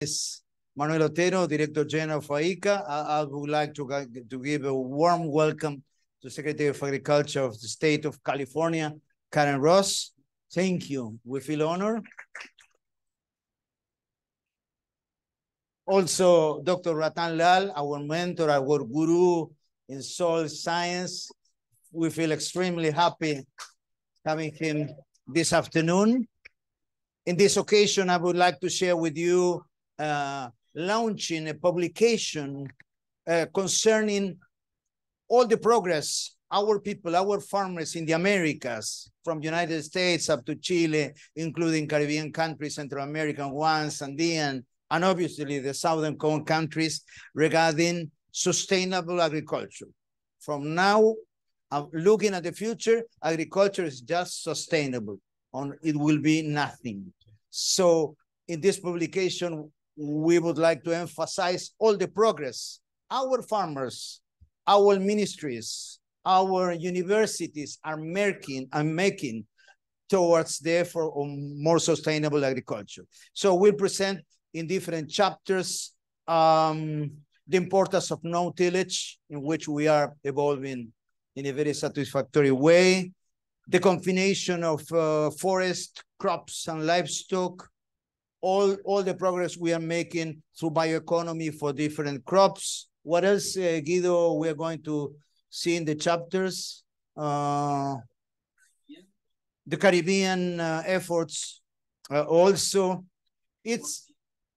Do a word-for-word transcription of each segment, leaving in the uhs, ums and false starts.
is Manuel Otero, Director General of A I C A. I, I would like to, to give a warm welcome to Secretary of Agriculture of the State of California, Karen Ross. Thank you. We feel honored. Also, Doctor Ratan Lal, our mentor, our guru in soil science. We feel extremely happy having him this afternoon. In this occasion, I would like to share with you uh, launching a publication uh, concerning all the progress our people, our farmers in the Americas, from the United States up to Chile, including Caribbean countries, Central American ones, Andean, and obviously the Southern Cone countries, regarding sustainable agriculture. From now, uh, looking at the future, agriculture is just sustainable. On it will be nothing. So in this publication, we would like to emphasize all the progress our farmers, our ministries, our universities are making and making towards the effort of more sustainable agriculture. So we'll present in different chapters um, the importance of no-tillage, in which we are evolving in a very satisfactory way, the combination of uh, forest, crops, and livestock, all, all the progress we are making through bioeconomy for different crops. What else, uh, Guido, we are going to see in the chapters? Uh, the Caribbean uh, efforts uh, also. It's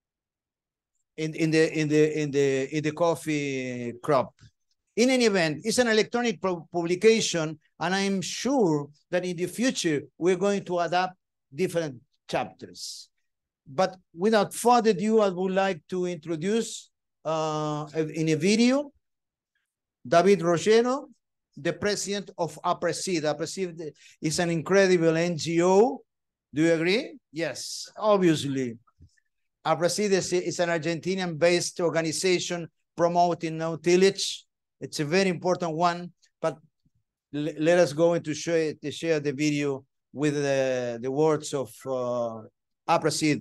in, in, the, in, the, in, the, in the coffee crop. In any event, it's an electronic publication, and I'm sure that in the future, we're going to adapt different chapters. But without further ado, I would like to introduce uh, in a video, David Rogero, the president of APRESID. APRESID is an incredible N G O. Do you agree? Yes, obviously. APRESID is, is an Argentinian-based organization promoting no-tillage. It's a very important one, but let us go into share, to share the video with the, the words of uh, APRESID.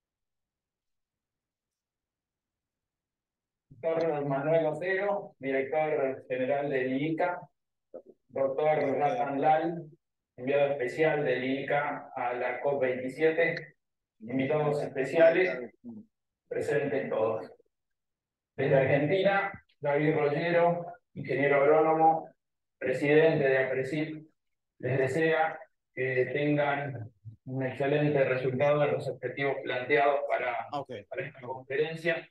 Doctor Manuel Otero, director general del I C A, doctor Ratan Lal, enviado especial del I C A a la COP veintisiete, invitados especiales, presentes todos. Desde Argentina, David Rogero, ingeniero agrónomo, presidente de APRESID, les desea que tengan un excelente resultado de los objetivos planteados para, okay. para esta conferencia,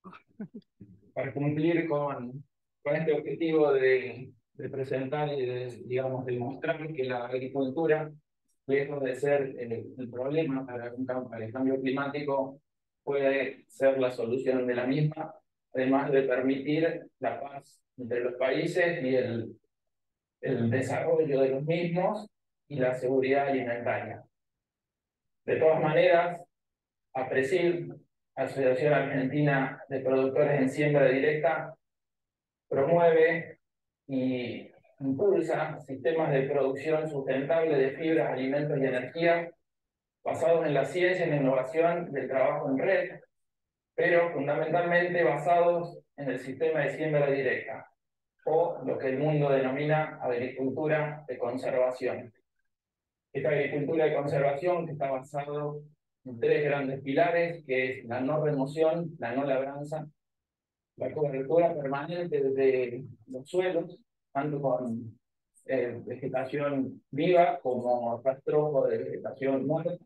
para cumplir con, con este objetivo de, de presentar y de, digamos, demostrar que la agricultura, lejos de ser el, el problema para, un, para el cambio climático, puede ser la solución de la misma, además de permitir la paz entre los países y el, el desarrollo de los mismos y la seguridad alimentaria. De todas maneras, APRESID, Asociación Argentina de Productores en Siembra Directa, promueve y impulsa sistemas de producción sustentable de fibras, alimentos y energía basados en la ciencia y la innovación del trabajo en red, pero fundamentalmente basados en el sistema de siembra directa, o lo que el mundo denomina agricultura de conservación. Esta agricultura de conservación que está basado en tres grandes pilares, que es la no remoción, la no labranza, la cobertura permanente de los suelos, tanto con eh, vegetación viva como rastrojo de vegetación muerta,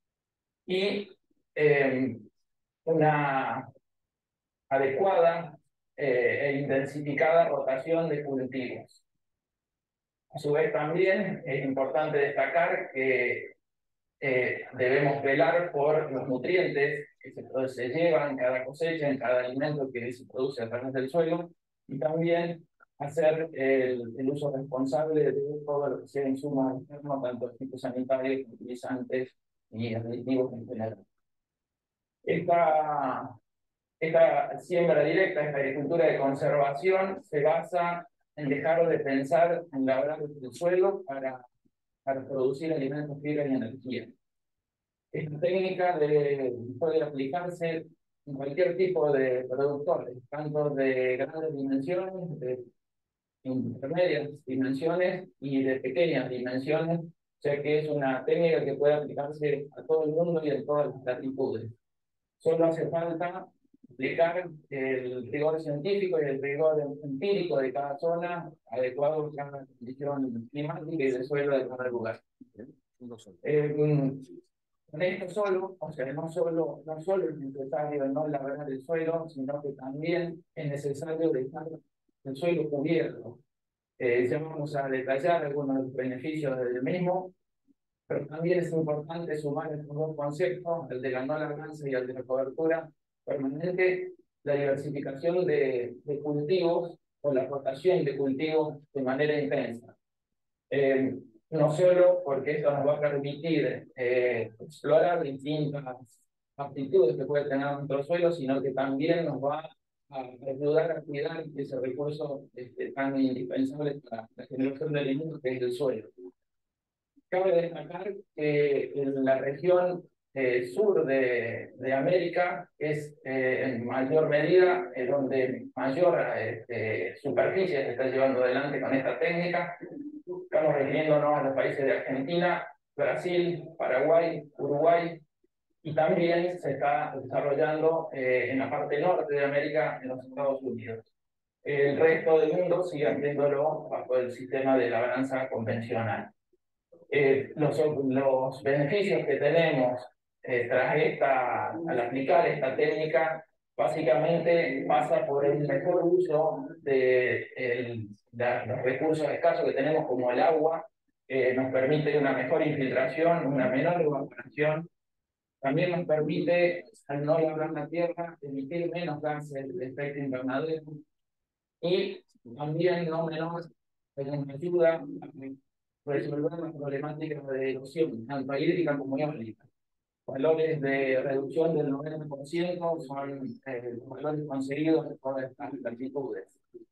y eh, una adecuada eh, e intensificada rotación de cultivos. A su vez también es importante destacar que eh, debemos velar por los nutrientes que se, se llevan en cada cosecha, en cada alimento que se produce a través del suelo, y también hacer el, el uso responsable de todo lo que sea insumos externos, tanto fitosanitarios, fertilizantes y aditivos en general. Esta, esta siembra directa, esta agricultura de conservación, se basa en dejar de pensar en labrar el suelo para, para producir alimentos, fibra y energía. Esta técnica de, puede aplicarse en cualquier tipo de productores, tanto de grandes dimensiones, de intermedias dimensiones y de pequeñas dimensiones, ya que es una técnica que puede aplicarse a todo el mundo y en todas las latitudes. Solo hace falta aplicar el rigor científico y el rigor empírico de cada zona, adecuado a cada condición climática y de suelo de cada lugar. Eh, con esto solo, o sea, no solo, no solo es necesario no labrar el suelo, sino que también es necesario dejar el suelo cubierto. Eh, ya vamos a detallar algunos de los beneficios del mismo, pero también es importante sumar estos dos conceptos, el de la no labranza y el de la cobertura permanente, la diversificación de, de cultivos o la rotación de cultivos de manera intensa. Eh, no solo porque esto nos va a permitir eh, explorar distintas aptitudes que puede tener nuestro suelo, sino que también nos va a ayudar a cuidar ese recurso este, tan indispensable para la generación de alimentos que es el suelo. Cabe destacar que en la región eh, sur de, de América es eh, en mayor medida eh, donde mayor eh, superficie se está llevando adelante con esta técnica. Estamos refiriéndonos a los países de Argentina, Brasil, Paraguay, Uruguay, y también se está desarrollando eh, en la parte norte de América, en los Estados Unidos. El resto del mundo sigue haciéndolo bajo el sistema de labranza convencional. Eh, los, los beneficios que tenemos eh, tras esta, al aplicar esta técnica, básicamente pasa por el mejor uso de el, de los recursos escasos que tenemos, como el agua, eh, nos permite una mejor infiltración, una menor evaporación, también nos permite, al no labrar la tierra, emitir menos gases de efecto invernadero y también, no menos, nos ayuda a resolver las problemáticas de erosión, tanto hídrica como eólica. Valores de reducción del noventa por ciento son eh, los valores conseguidos de todas estas latitudes.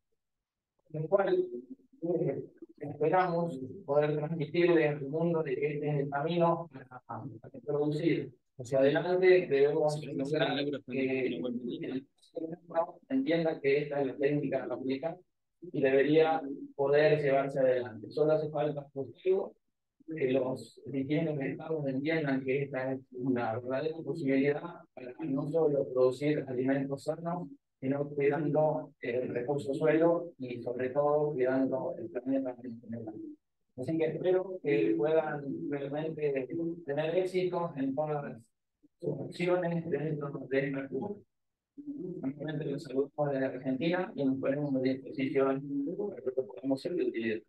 Lo cual eh, esperamos poder transmitirle al mundo de que este es el camino a, a, a producir. Hacia adelante debemos lograr que el entienda que esta es la técnica a aplicar y debería poder llevarse adelante. Solo hace falta cultivo, que los distintos estados entiendan que esta es una verdadera posibilidad para no solo producir alimentos sanos, sino cuidando el recurso suelo y sobre todo cuidando el planeta en general. Así que espero que puedan realmente tener éxito en todas sus acciones dentro de esta cultura. Nuevamente los saludamos desde Argentina y nos ponemos a disposición para que podamos ser de utilidad.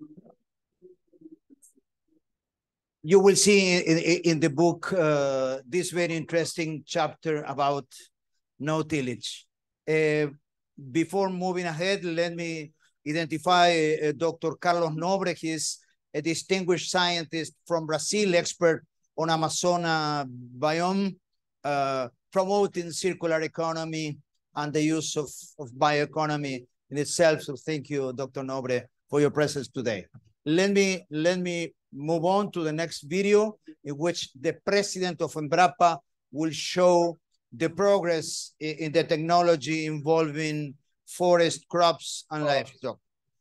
You will see in, in the book uh, this very interesting chapter about no tillage. Uh, before moving ahead, let me identify uh, Doctor Carlos Nobre. He is a distinguished scientist from Brazil, expert on Amazona biome, uh, promoting circular economy and the use of, of bioeconomy in itself. So thank you, Doctor Nobre, for your presence today. Let me, let me move on to the next video in which the president of Embrapa will show the progress in, in the technology involving forest, crops, and livestock.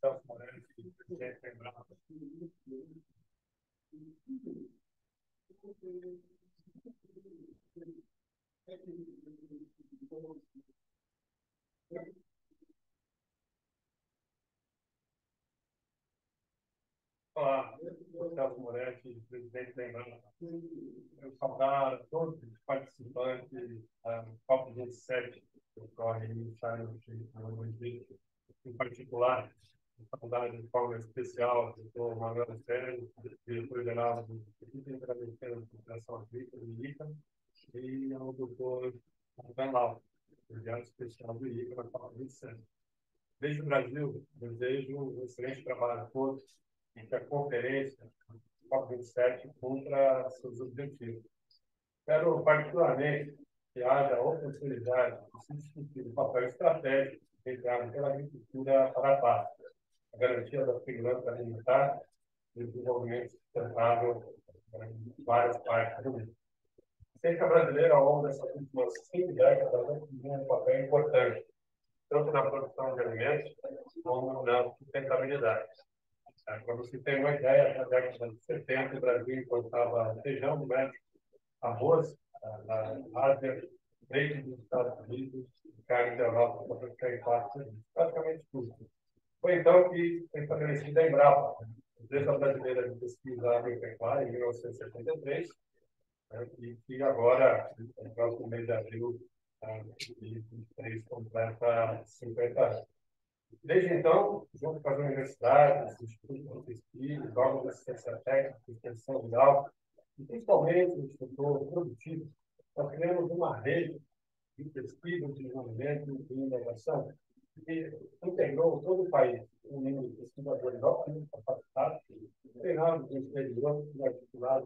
Olá, Celso Moretti, presidente da Embrapa. Eu saudar a todos os participantes da COP vinte e sete, que ocorre em China, em particular, saudar de forma especial o doutor Manuel Sérgio, diretor-geral do Instituto Interamericano de Cooperação Agrícola do I C A, e ao doutor Ben Lau, enviado especial do I C A na COP vinte e sete. Desde o Brasil, desejo um excelente trabalho a todos e que a conferência COP vinte e sete cumpra seus objetivos. Quero, particularmente, que haja a oportunidade de se discutir o papel estratégico desempenhado pela agricultura para a paz, a garantia da segurança alimentar e o desenvolvimento sustentável em várias partes do mundo. ciência brasileira, ao longo dessas últimas cinco décadas, tem um papel importante, tanto na produção de alimentos como na sustentabilidade. Para você ter uma ideia, na década de setenta, o Brasil importava feijão do México, arroz da Ásia, leite dos Estados Unidos, carne da Europa, para ficar em parte, praticamente tudo. Foi então que foi estabelecida a Embrapa, Empresa Brasileira de Pesquisa Agropecuária, em mil novecentos e setenta e três, né, e que agora, no próximo mês de abril de vinte e três, completa cinquenta anos. Desde então, junto com as universidades, institutos de pesquisa, órgãos de assistência técnica, extensão rural, e principalmente o setor produtivo, nós criamos uma rede de pesquisa, de desenvolvimento e inovação que integrou todo o país, unindo pesquisadores altamente capacitados, treinados no exterior e articulados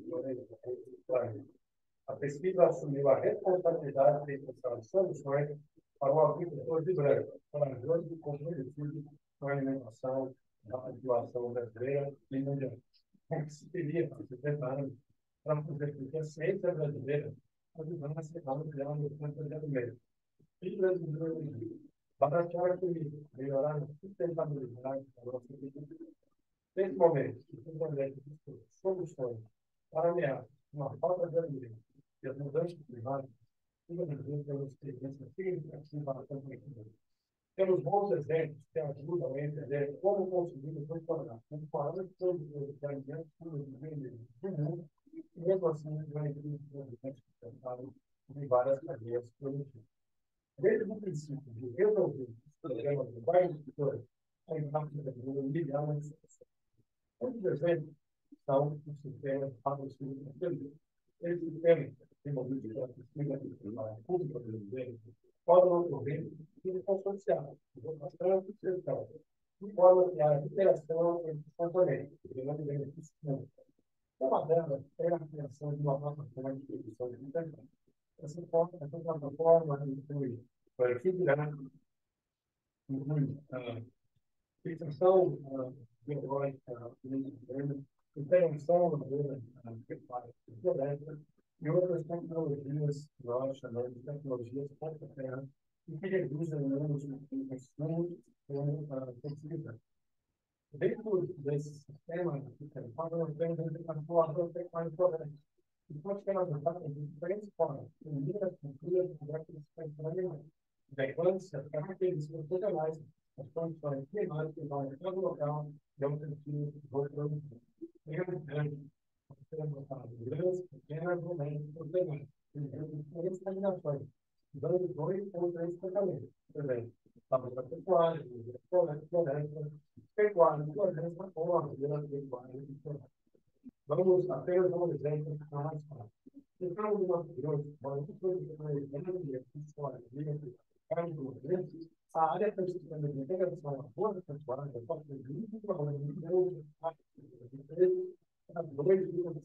no planeta. A pesquisa assumiu a responsabilidade de encontrar soluções para o agricultor de branco, corajoso e comprometido com a alimentação da população brasileira e mundial. O que se queria há setenta anos para fazer com que a ciência brasileira ajudasse a ampliar o campo de alimentos. E brasileiro, baratear a comida, melhorar a sustentabilidade da nossa agricultura. Nesse momento, o desenvolvimento de soluções para ameaças, uma falta de alimentos e as mudanças climáticas, o Brasil tem uma experiência significativa na agricultura. Temos bons exemplos que ajudam a entender como conseguimos transformar um parâmetro produtor de alimentos puros e vermelhos do mundo, e mesmo assim, garantir os alimentos sustentáveis em várias cadeias produtivas. Desde o princípio de resolver os problemas de vários setores, a impacto da ligadas de situação. Outros exemplos são os sistemas patrocínios. Esses sistemas, desenvolvidos pela pesquisa pública brasileira, podem ocorrer em consorciados, bastante questão, de forma que a interação entre os componentes, gerando benefícios mútuos. Uma delas é a criação de uma plataforma de produção de internet. Essa plataforma inclui perfil gráfico, inclui fixação biológica, interação na pecuária e outras tecnologias, nós chamamos de tecnologias ponta-terra, e que reduzem o número de consumos com flexibilidade. Dentro desse sistema, nós temos a população pecuária correta. E pode ser adotada de diferentes formas, unir as culturas e características frequências, características regionais, as condições climáticas vão em cada local e objetivo de produção. Grande, temos grandes, pequenas, momentos, problemas, diferentes combinações, dando dois ou três tratamentos. Por exemplo, a pecuária, floresta, pecuária, floresta, ou a pecuária, vamos apenas dar um exemplo que está mais fácil. No caso do Mato Grosso, muito coisa que nós temos história, carne do Rio, a área de integração da boa pecuária, pode ser muito provavelmente grande, a dois mil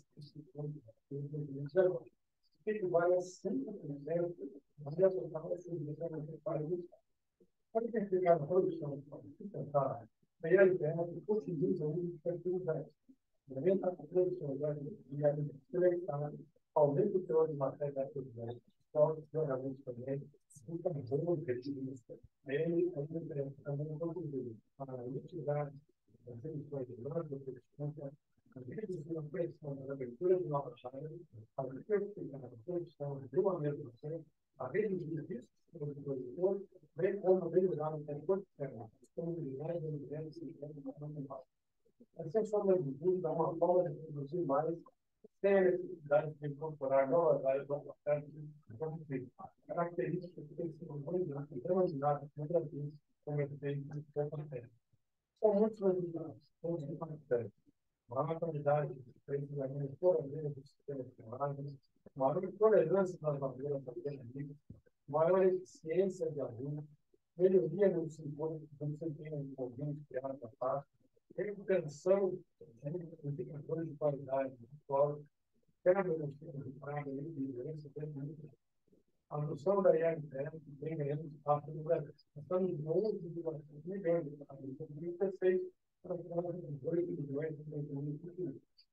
que equivale a cinco por cento da total distribuição da pecuária. Para identificar a produção sustentável, a ideia é que possibiliza o uso de fertilizantes. Aumenta a produção de agricultura, aumenta o teor de matéria da produção, pode geralmente também, fica bom o fertilizante. Ele também contribui para mitigar as emissões de grande produção, a reduzir a pressão da abertura de novas áreas, a diversificar a produção de uma mesma série, a reduzir riscos para o produtor, bem como melhorar o ecossistema, disponibilidade de alimentos e alimentos. Essa forma de vida é uma forma de produzir mais sem a necessidade de incorporar novas áreas ao processo de produzir. Características que têm sido muito determinadas no Brasil como efeito de acontece. São muitos resultados, todos que acontecem. Maior qualidade de preços forageiros dos sistemas primários, maior tolerância das barreiras ambientais, maior eficiência de adubo, melhoria no desempenho de conjuntos criados a parte, recuperação de indicadores de qualidade do solo, quebra dos tipos de praga e vigilância, a adoção da I A interna, que vem ganhando espaço no Brasil. Estamos em onze vírgula cinco milhões de famílias, em dois mil e dezesseis, para dois milhões de dois mil e vinte e um.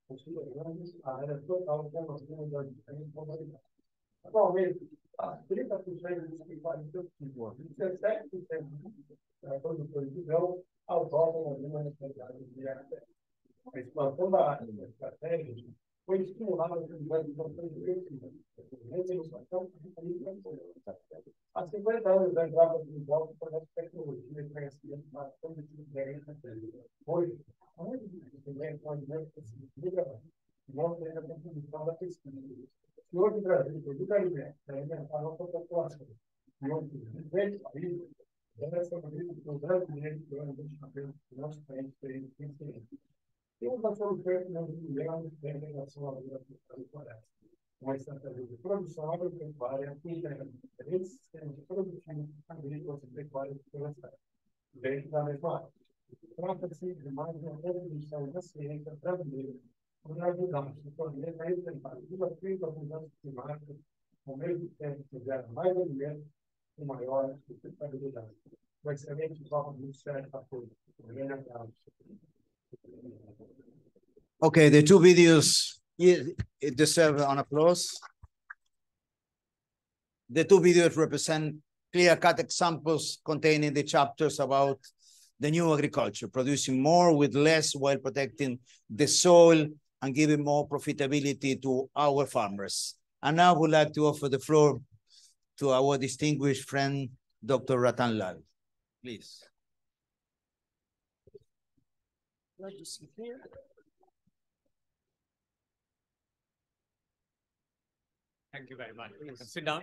possível grandes áreas total com as comunidades diferentes modalidades. Atualmente, trinta por cento dos pecuários produtivos, dezessete por cento dos produtores de grão adotam alguma necessidade de área. A expansão da área estratégica foi estimulada pelos agricultores de regeneração e há cinquenta anos da entrada de volta para essa tecnologia e conhecimento para todos os diferentes. Hoje, muitos investimentos são alimentos que se ligam e mostram a contribuição da pesquisa. Se hoje o Brasil produz alimentos para alimentar a nossa população e outros diferentes países, essa maneira que os brasileiros que eu investimento no nosso país tem que temos a solução que nós vivemos em relação à vida florestal. Uma estratégia de produção agropecuária integra diferentes sistemas produtivos agrícolas e pecuários florestais, dentro da mesma área. Trata-se de mais uma contribuição da ciência brasileira para ajudar o setor a enfrentar desafios das mudanças climáticas, ao mesmo tempo que gera mais alimentos e maior sustentabilidade. Um excelente papo muito sério para todos. Okay, the two videos deserve an applause. The two videos represent clear-cut examples containing the chapters about the new agriculture, producing more with less while protecting the soil and giving more profitability to our farmers. And now I would like to offer the floor to our distinguished friend, Doctor Ratan Lal. Please. Like to sit here. Thank you very much. You can sit down.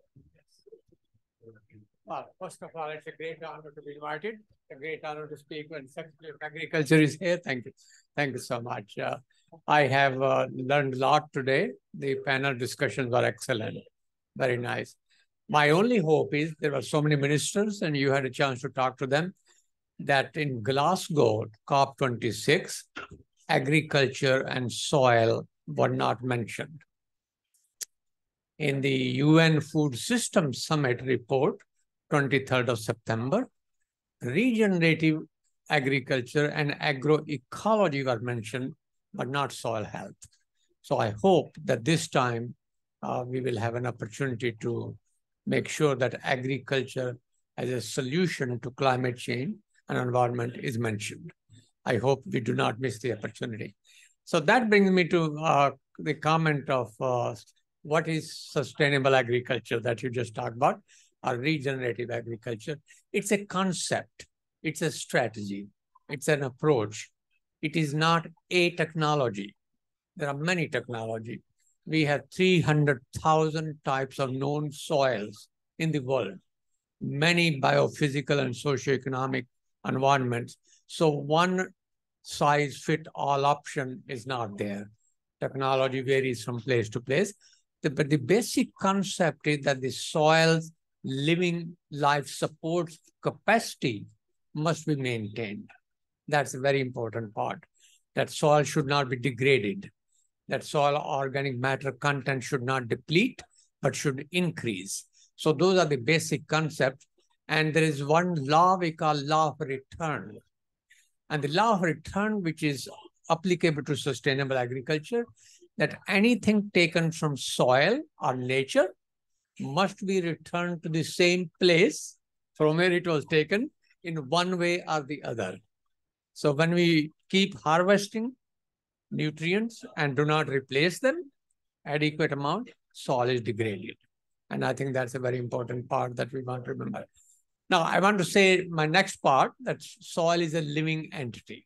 Well, first of all, it's a great honor to be invited. A great honor to speak when Secretary of Agriculture is here. Thank you. Thank you so much. Uh, I have uh, learned a lot today. The panel discussions were excellent. Very nice. My only hope is there were so many ministers and you had a chance to talk to them that in Glasgow, COP twenty-six, agriculture and soil were not mentioned. In the U N Food Systems Summit report, twenty-third of September, regenerative agriculture and agroecology were mentioned, but not soil health. So I hope that this time uh, we will have an opportunity to make sure that agriculture as a solution to climate change and environment is mentioned. I hope we do not miss the opportunity. So that brings me to uh, the comment of uh, what is sustainable agriculture that you just talked about, or regenerative agriculture. It's a concept, it's a strategy, it's an approach. It is not a technology. There are many technologies. We have three hundred thousand types of known soils in the world, many biophysical and socioeconomic environments. So one size fit all option is not there. Technology varies from place to place. The, but the basic concept is that the soil's living life support capacity must be maintained. That's a very important part. That soil should not be degraded. That soil organic matter content should not deplete, but should increase. So those are the basic concepts. And there is one law we call law of return. And the law of return, which is applicable to sustainable agriculture, that anything taken from soil or nature must be returned to the same place from where it was taken in one way or the other. So when we keep harvesting nutrients and do not replace them adequate amount, soil is degraded. And I think that's a very important part that we want to remember. Now, I want to say my next part, that soil is a living entity.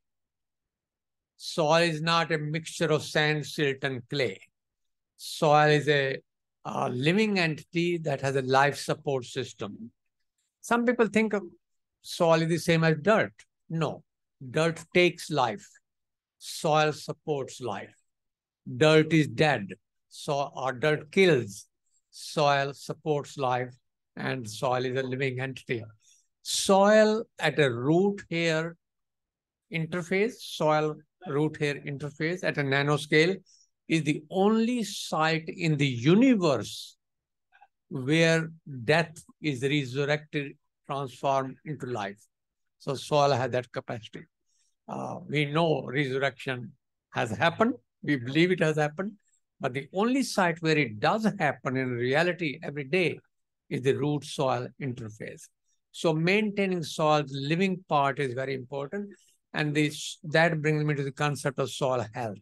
Soil is not a mixture of sand, silt, and clay. Soil is a, a living entity that has a life support system. Some people think of soil is the same as dirt. No, dirt takes life. Soil supports life. Dirt is dead, so or dirt kills. Soil supports life, and soil is a living entity. Soil at a root hair interface, soil root hair interface at a nanoscale is the only site in the universe where death is resurrected, transformed into life. So soil has that capacity. Uh, we know resurrection has happened We believe it has happened, but the only site where it does happen in reality every day is the root soil interface. So maintaining soil's living part is very important. And this, that brings me to the concept of soil health.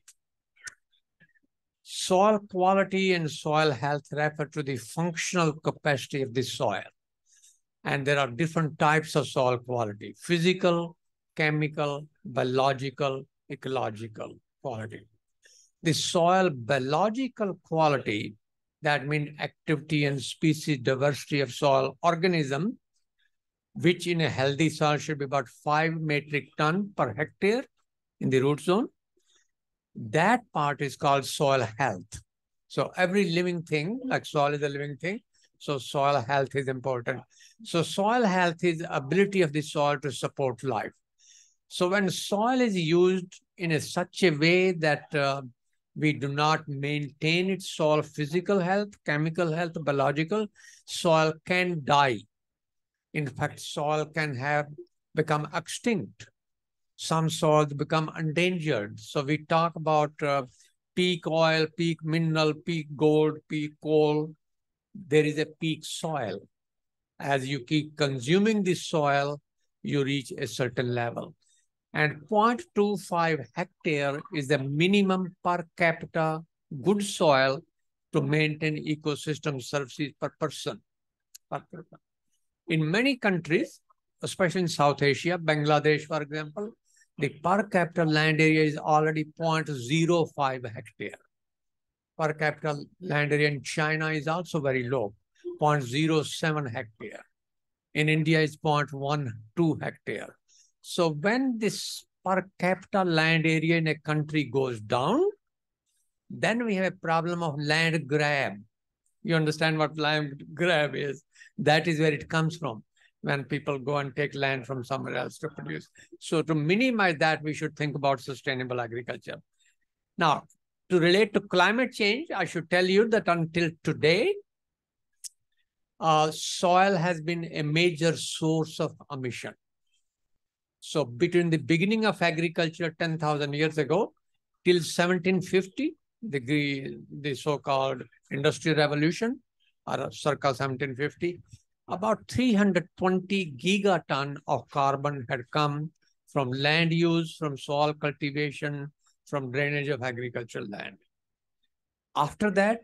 Soil quality and soil health refer to the functional capacity of the soil. And there are different types of soil quality: physical, chemical, biological, ecological quality. The soil biological quality, that means activity and species diversity of soil organism, which in a healthy soil should be about five metric ton per hectare in the root zone. That part is called soil health. So every living thing, like soil is a living thing, so soil health is important. So soil health is the ability of the soil to support life. So when soil is used in a such a way that uh, we do not maintain its soil physical health, chemical health, biological, soil can die. In fact, soil can have become extinct. Some soils become endangered. So we talk about uh, peak oil, peak mineral, peak gold, peak coal. There is a peak soil. As you keep consuming this soil, you reach a certain level. And zero point two five hectare is the minimum per capita good soil to maintain ecosystem services per person. Per person. In many countries, especially in South Asia, Bangladesh, for example, the per capita land area is already zero point zero five hectare. Per capita land area in China is also very low, zero point zero seven hectare. In India, it's zero point one two hectare. So when this per capita land area in a country goes down, then we have a problem of land grab. You understand what land grab is? That is where it comes from, when people go and take land from somewhere else to produce. So to minimize that, we should think about sustainable agriculture. Now, to relate to climate change, I should tell you that until today, uh, soil has been a major source of emission. So between the beginning of agriculture ten thousand years ago till seventeen fifty, the, the so-called Industrial Revolution, or circa seventeen fifty, about three hundred twenty gigaton of carbon had come from land use, from soil cultivation, from drainage of agricultural land. After that,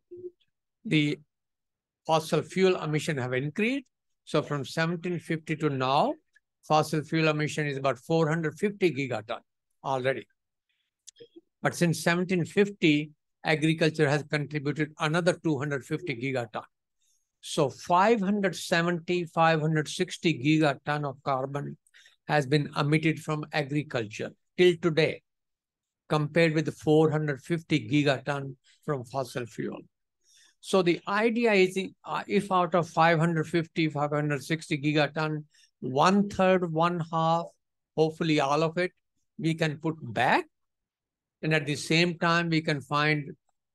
the fossil fuel emission have increased. So from seventeen fifty to now, fossil fuel emission is about four hundred fifty gigaton already. But since seventeen fifty, agriculture has contributed another two hundred fifty gigaton. So five hundred seventy, five hundred sixty gigaton of carbon has been emitted from agriculture till today, compared with the four hundred fifty gigaton from fossil fuel. So the idea is, uh, if out of five hundred fifty, five hundred sixty gigaton, one third, one half, hopefully all of it, we can put back. And at the same time, we can find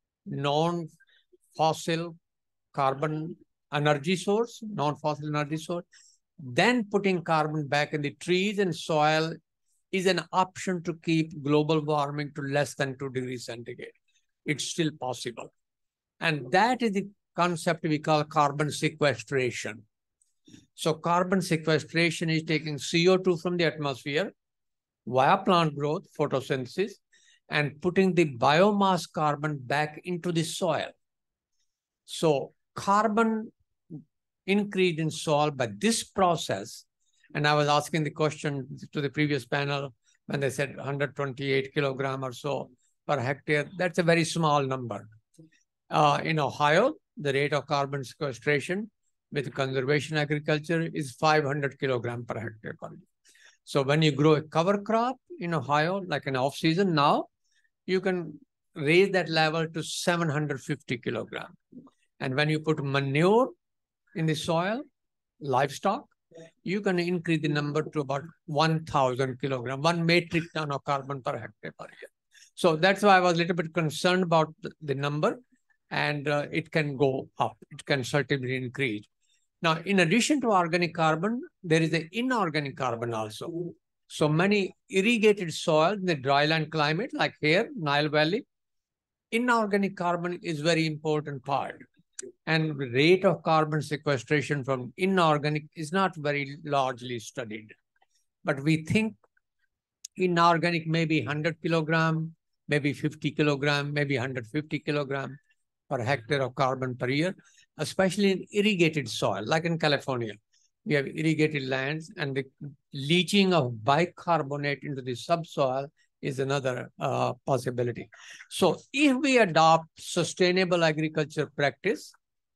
non-fossil carbon energy source, non-fossil energy source. Then putting carbon back in the trees and soil is an option to keep global warming to less than two degrees centigrade. It's still possible. And that is the concept we call carbon sequestration. So carbon sequestration is taking C O two from the atmosphere via plant growth, photosynthesis, and putting the biomass carbon back into the soil. So carbon increased in soil by this process. And I was asking the question to the previous panel when they said one hundred twenty-eight kilogram or so per hectare. That's a very small number. Uh, in Ohio, the rate of carbon sequestration with conservation agriculture is five hundred kilogram per hectare per year. So when you grow a cover crop in Ohio, like an off season now, you can raise that level to seven hundred fifty kilogram. And when you put manure in the soil, livestock, you can increase the number to about one thousand kilogram, one metric ton of carbon per hectare per year. So that's why I was a little bit concerned about the number, and uh, it can go up. It can certainly increase. Now, in addition to organic carbon, there is the inorganic carbon also. So many irrigated soils in the dryland climate, like here, Nile Valley, Inorganic carbon is very important part. And the rate of carbon sequestration from inorganic is not very largely studied. But we think inorganic may be one hundred kilogram, maybe fifty kilogram, maybe one hundred fifty kilogram per hectare of carbon per year, especially in irrigated soil, like in California. We have irrigated lands, and the leaching of bicarbonate into the subsoil is another uh, possibility. So if we adopt sustainable agriculture practice,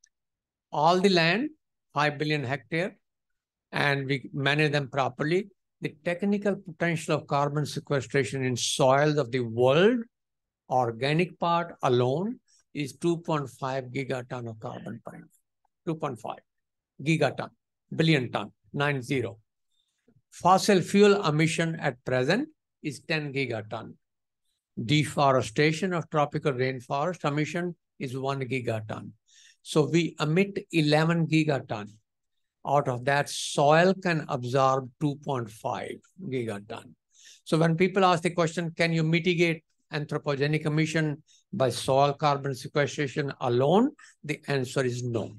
all the land, five billion hectare, and we manage them properly, the technical potential of carbon sequestration in soils of the world, organic part alone, is two point five gigaton of carbon per year. two point five gigaton, billion ton, nine zero. Fossil fuel emission at present is ten gigaton. Deforestation of tropical rainforest emission is one gigaton. So we emit eleven gigaton. Out of that, soil can absorb two point five gigaton. So when people ask the question, can you mitigate anthropogenic emission by soil carbon sequestration alone? The answer is no.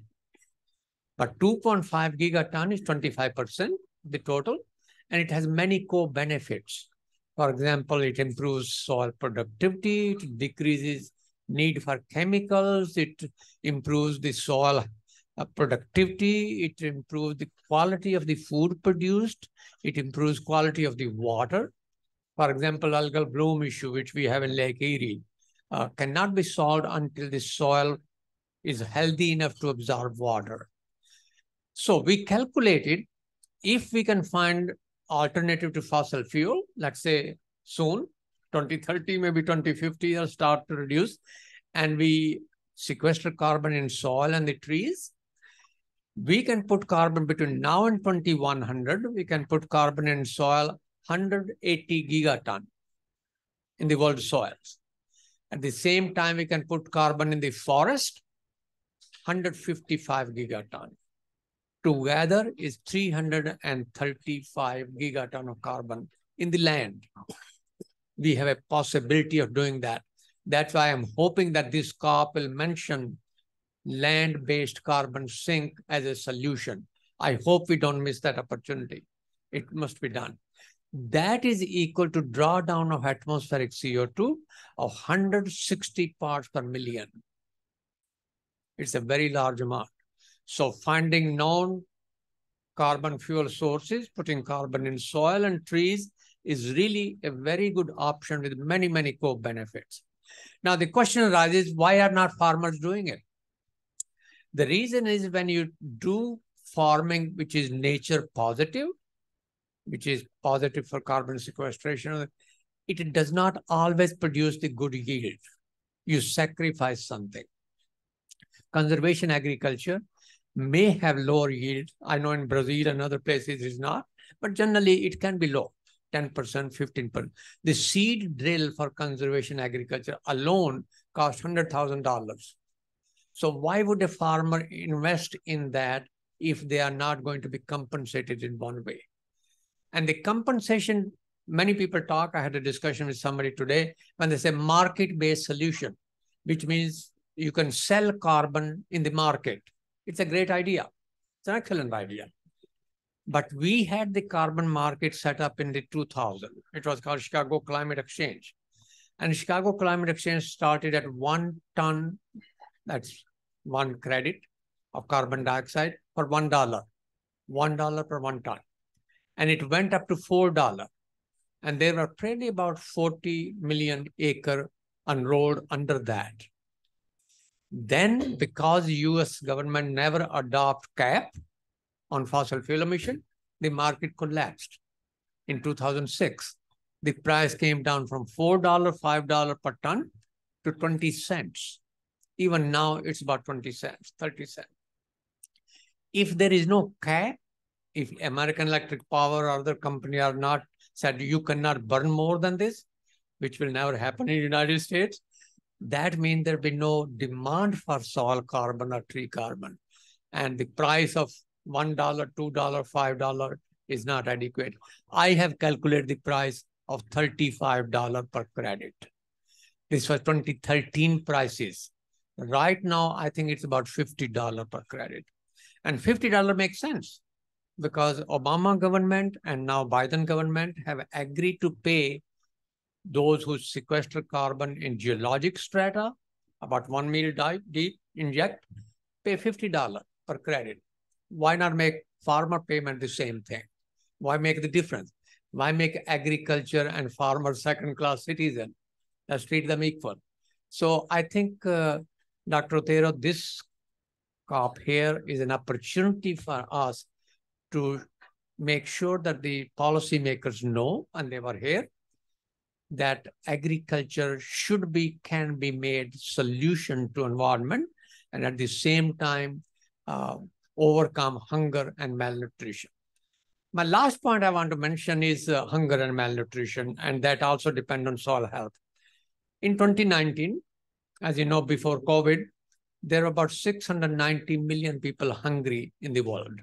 But two point five gigaton is twenty-five percent the total, and it has many co-benefits. For example, it improves soil productivity, it decreases need for chemicals, it improves the soil uh, productivity, it improves the quality of the food produced, it improves quality of the water. For example, algal bloom issue, which we have in Lake Erie, uh, cannot be solved until the soil is healthy enough to absorb water. So we calculated, if we can find alternative to fossil fuel, let's say soon, twenty thirty, maybe twenty fifty, or start to reduce, and we sequester carbon in soil and the trees, we can put carbon between now and twenty-one hundred, we can put carbon in soil one hundred eighty gigaton in the world soils. At the same time, we can put carbon in the forest, one hundred fifty-five gigaton. Together is three hundred thirty-five gigaton of carbon in the land. We have a possibility of doing that. That's why I'm hoping that this COP will mention land-based carbon sink as a solution. I hope we don't miss that opportunity. It must be done. That is equal to drawdown of atmospheric C O two of one hundred sixty parts per million. It's a very large amount. So finding known carbon fuel sources, putting carbon in soil and trees is really a very good option with many, many co-benefits. Now the question arises, why are not farmers doing it? The reason is, when you do farming which is nature positive, which is positive for carbon sequestration, it does not always produce the good yield. You sacrifice something. Conservation agriculture may have lower yield. I know in Brazil and other places it's not, but generally it can be low, ten percent, fifteen percent. The seed drill for conservation agriculture alone costs one hundred thousand dollars. So why would a farmer invest in that if they are not going to be compensated in one way? And the compensation, many people talk, I had a discussion with somebody today, when they say market-based solution, which means you can sell carbon in the market. It's a great idea. It's an excellent idea. But we had the carbon market set up in the two thousand. It was called Chicago Climate Exchange. And Chicago Climate Exchange started at one ton, that's one credit of carbon dioxide, for one dollar. One dollar per one ton. And it went up to four dollars. And there were probably about forty million acre enrolled under that. Then, because the U S government never adopted cap on fossil fuel emission, the market collapsed. In two thousand six, the price came down from four dollars, five dollars per ton to twenty cents. Even now, it's about twenty cents, thirty cents. If there is no cap, if American Electric Power or other company are not said, you cannot burn more than this, which will never happen in the United States, that means there will be no demand for soil carbon or tree carbon. And the price of one dollar, two dollars, five dollars is not adequate. I have calculated the price of thirty-five dollars per credit. This was twenty thirteen prices. Right now, I think it's about fifty dollars per credit. And fifty dollars makes sense because Obama government and now Biden government have agreed to pay those who sequester carbon in geologic strata, about one meter deep, inject, pay fifty dollars per credit. Why not make farmer payment the same thing? Why make the difference? Why make agriculture and farmers second-class citizens? Let's treat them equal. So I think, uh, Doctor Otero, this COP here is an opportunity for us to make sure that the policymakers know, and they were here, that agriculture should be, can be made solution to environment, and at the same time, uh, overcome hunger and malnutrition. My last point I want to mention is uh, hunger and malnutrition, and that also depend on soil health. In twenty nineteen, as you know, before COVID, there were about six hundred ninety million people hungry in the world.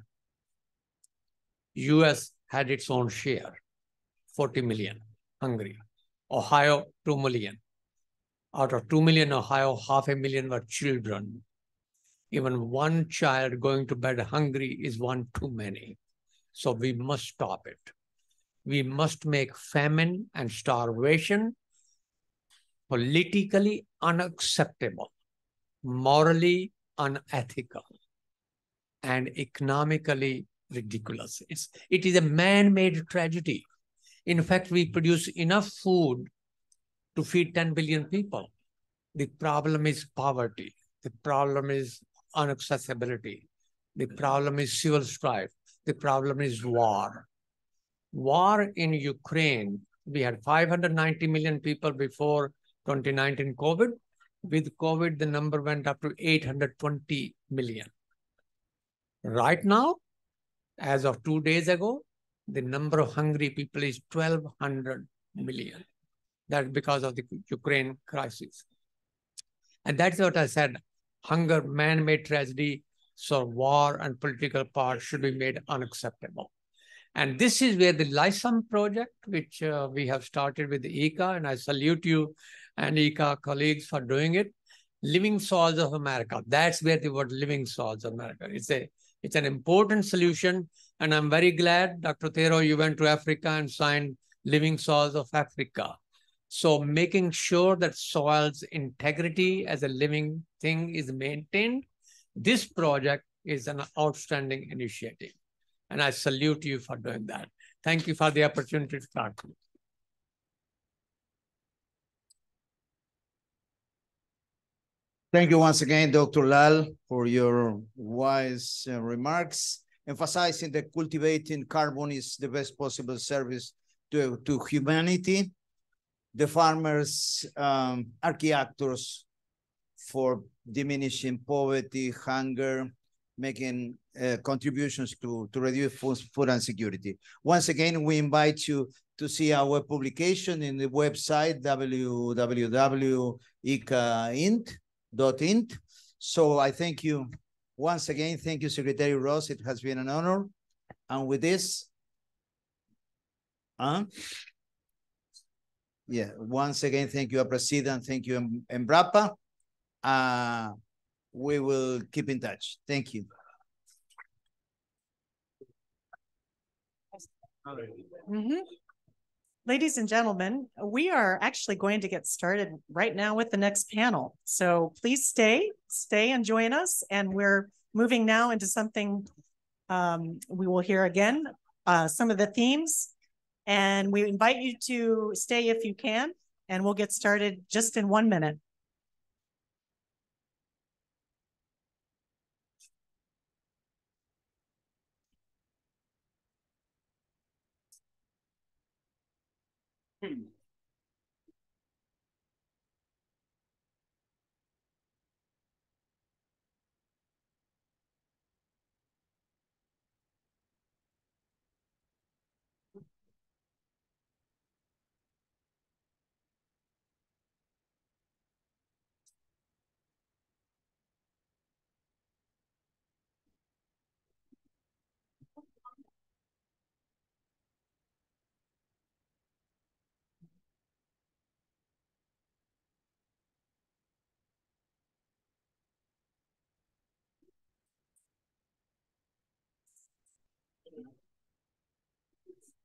U S had its own share, forty million hungry. Ohio, two million. Out of two million, Ohio, half a million were children. Even one child going to bed hungry is one too many. So we must stop it. We must make famine and starvation politically unacceptable, morally unethical, and economically ridiculous. It's, it is a man-made tragedy. In fact, we produce enough food to feed ten billion people. The problem is poverty. The problem is inaccessibility. The problem is civil strife. The problem is war. War in Ukraine, we had five hundred ninety million people before twenty nineteen COVID. With COVID, the number went up to eight hundred twenty million. Right now, as of two days ago, the number of hungry people is twelve hundred million. That's because of the Ukraine crisis. And that's what I said, hunger, man-made tragedy, so war and political power should be made unacceptable. And this is where the LISOM project, which uh, we have started with the I C A, and I salute you and I C A colleagues for doing it. Living Soils of America, that's where the word Living Soils of America. It's, a, it's an important solution, and I'm very glad, Doctor Otero, you went to Africa and signed Living Soils of Africa. So making sure that soil's integrity as a living thing is maintained, this project is an outstanding initiative. And I salute you for doing that. Thank you for the opportunity to talk to you. Thank you once again, Doctor Lal, for your wise uh, remarks, emphasizing that cultivating carbon is the best possible service to, to humanity. The farmers um, are key actors for diminishing poverty, hunger, making uh, contributions to, to reduce food, food insecurity. Once again, we invite you to see our publication in the website, w w w dot I C A int dot int. So I thank you once again. Thank you, Secretary Ross. It has been an honor. And with this, uh, yeah, once again, thank you, President. Thank you, Embrapa. Uh, we will keep in touch. Thank you. Mm-hmm. Ladies and gentlemen, we are actually going to get started right now with the next panel. So please stay, stay and join us. And we're moving now into something um, we will hear again, uh, some of the themes. And we invite you to stay if you can, and we'll get started just in one minute. Hmm.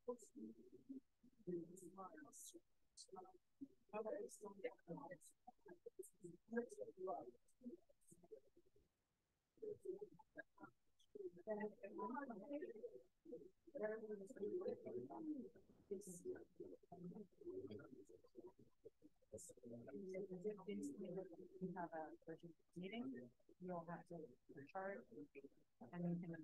You have a urgent meeting, you'll have to chart and you can.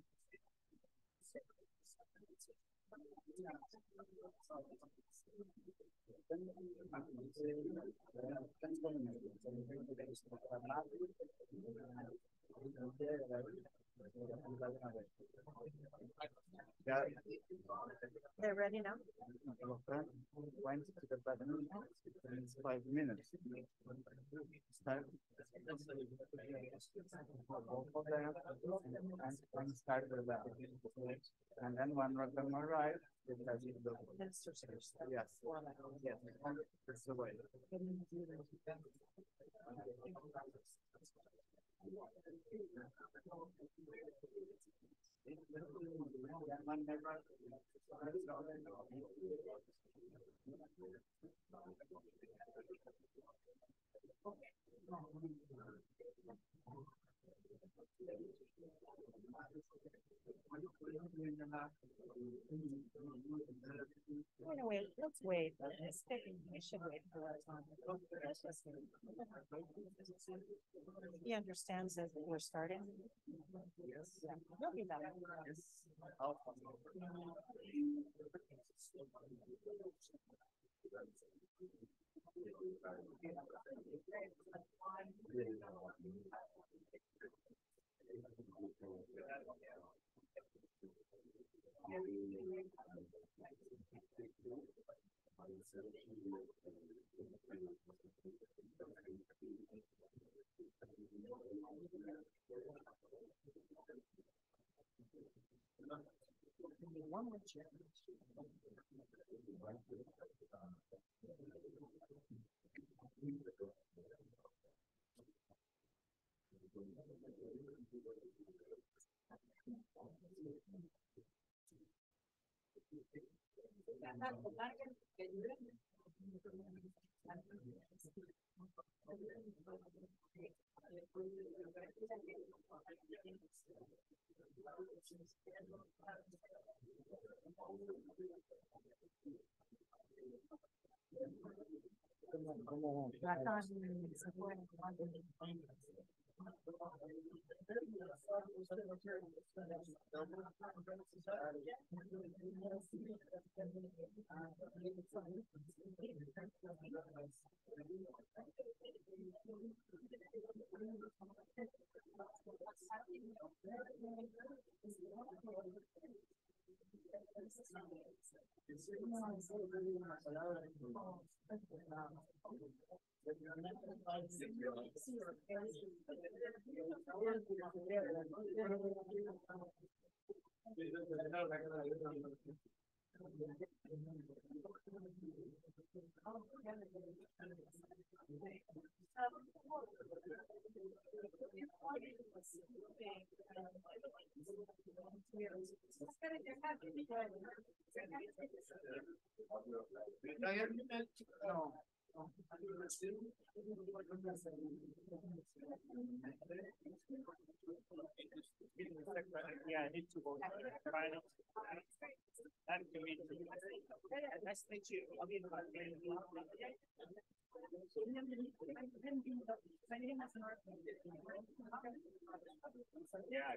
They're ready now? Went to the bathroom. It's five minutes. Start. Both of them and, and start with that. And then one of them arrive. Because it does. Yes. Yes. That's the way. Wait, wait, let's wait. We should wait for our time. He understands that we're starting. Yes. Yeah, he'll be better. Yes. One more chair. No. Yeah, I need to go. Nice to meet you. Nice to meet you. I'll be in the yeah.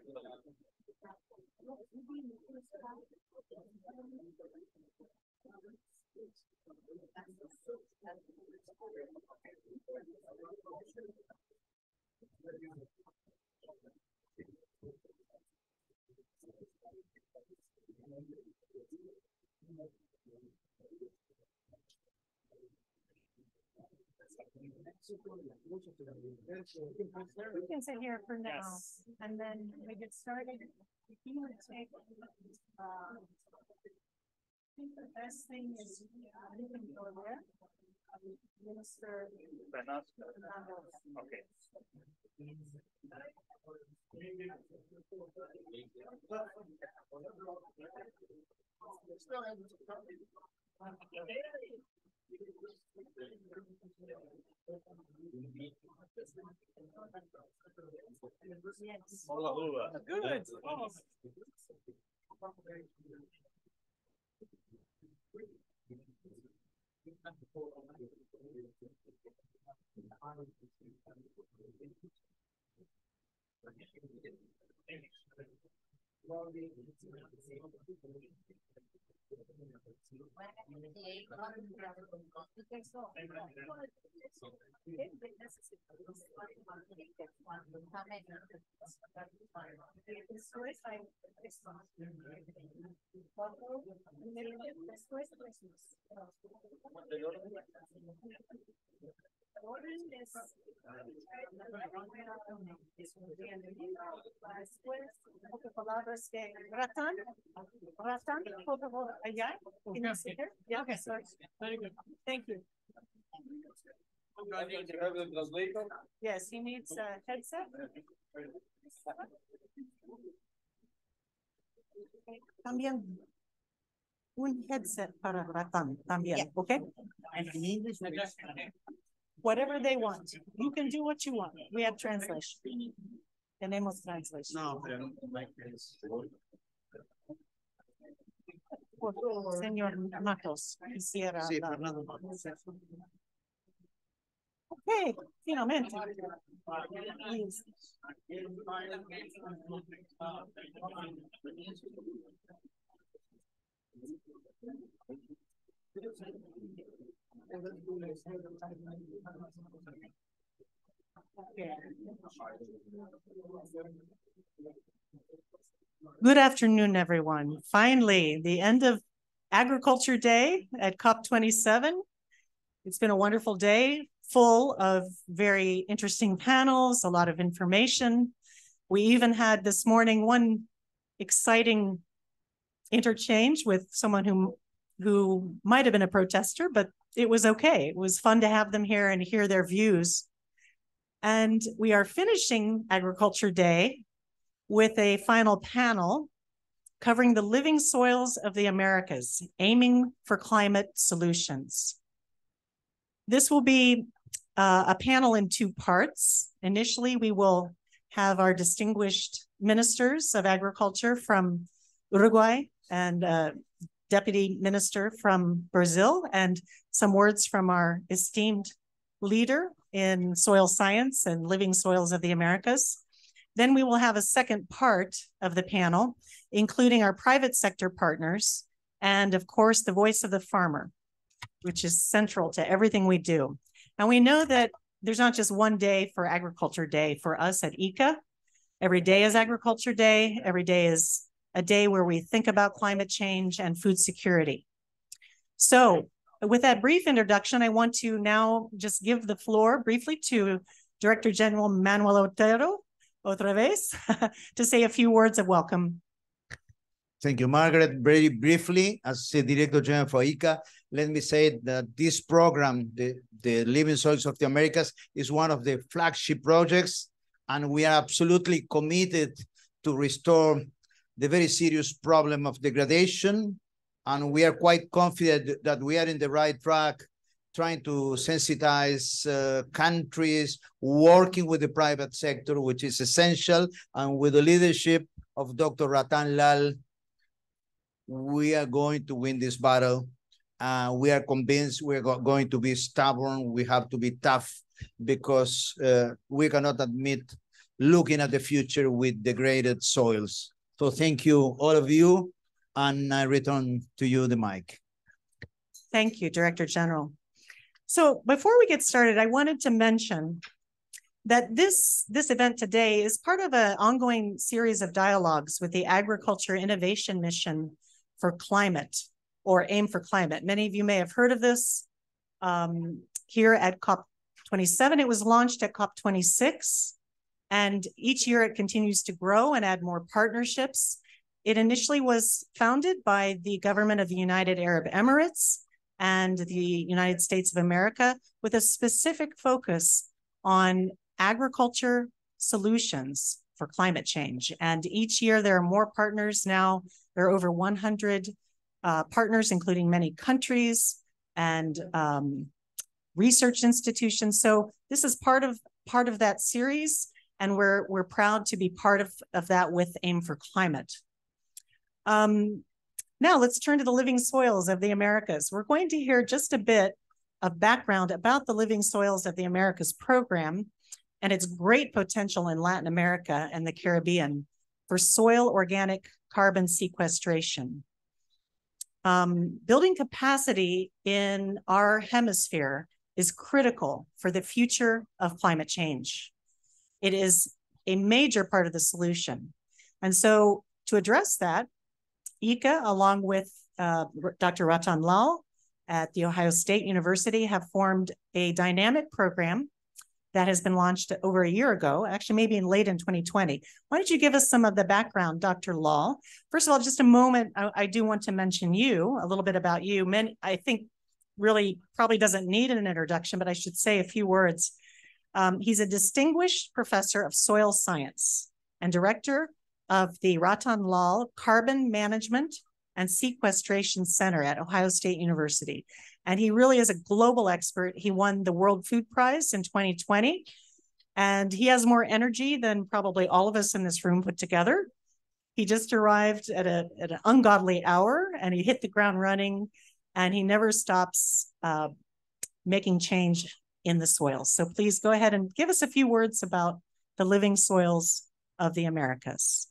You can sit here for now, yes. And then we get started. If you want to take, uh, I think the best thing is uh, you can go there. Minister. Okay. Good. Palabras de Ratan. Ratan, por favor, allá. Can you sit here? Yeah, okay. Sorry. Very good. Thank you. Yes, he needs a headset. También un headset para Ratan, también, yeah. Okay? And in English, whatever they want. You can do what you want. We have translation. Tenemos translation. No, pero no like this. Señor Matos, quisiera Sí, hablar. Fernando Matos. Ok, finalmente. Please. Good afternoon, everyone. Finally, the end of Agriculture Day at COP twenty-seven. It's been a wonderful day, full of very interesting panels, a lot of information. We even had this morning one exciting interchange with someone who, who might have been a protester, but it was okay. It was fun to have them here and hear their views. And we are finishing Agriculture Day with a final panel covering the living soils of the Americas, aiming for climate solutions. This will be uh, a panel in two parts. Initially, we will have our distinguished ministers of agriculture from Uruguay and uh, deputy minister from Brazil, and some words from our esteemed leader in soil science and living soils of the Americas. Then we will have a second part of the panel, including our private sector partners, and of course, the voice of the farmer, which is central to everything we do. And we know that there's not just one day for Agriculture Day for us at I C A. Every day is Agriculture Day. Every day is a day where we think about climate change and food security. So with that brief introduction, I want to now just give the floor briefly to Director General Manuel Otero, otra vez, to say a few words of welcome. Thank you, Margaret. Very briefly, as the Director General for I C A, let me say that this program, the, the Living Soils of the Americas, is one of the flagship projects, and we are absolutely committed to restore the very serious problem of degradation. And we are quite confident that we are in the right track, trying to sensitize uh, countries, working with the private sector, which is essential, and with the leadership of Doctor Ratan Lal, we are going to win this battle. Uh, we are convinced we're go going to be stubborn. We have to be tough, because uh, we cannot admit looking at the future with degraded soils. So thank you, all of you, and I return to you the mic. Thank you, Director General. So before we get started, I wanted to mention that this, this event today is part of an ongoing series of dialogues with the Agriculture Innovation Mission for Climate, or AIM for Climate. Many of you may have heard of this um, here at COP twenty-seven. It was launched at COP twenty-six, and each year it continues to grow and add more partnerships. It initially was founded by the government of the United Arab Emirates and the United States of America, with a specific focus on agriculture solutions for climate change. And each year there are more partners now. There are over one hundred uh, partners, including many countries and um, research institutions. So this is part of part of that series, and we're we're proud to be part of, of that with Aim for Climate. Um, now let's turn to the living soils of the Americas. We're going to hear just a bit of background about the Living Soils of the Americas program and its great potential in Latin America and the Caribbean for soil organic carbon sequestration. Um, building capacity in our hemisphere is critical for the future of climate change. It is a major part of the solution. And so to address that, I C A, along with uh, Doctor Ratan Lal at The Ohio State University, have formed a dynamic program that has been launched over a year ago, actually maybe in late in twenty twenty. Why don't you give us some of the background, Doctor Lal? First of all, just a moment, I, I do want to mention you, a little bit about you. Many, I think really probably doesn't need an introduction, but I should say a few words. Um, he's a distinguished professor of soil science and director of the Ratan Lal Carbon Management and Sequestration Center at Ohio State University. And he really is a global expert. He won the World Food Prize in twenty twenty, and he has more energy than probably all of us in this room put together. He just arrived at, a, at an ungodly hour, and he hit the ground running, and he never stops uh, making change in the soils. So please go ahead and give us a few words about the living soils of the Americas.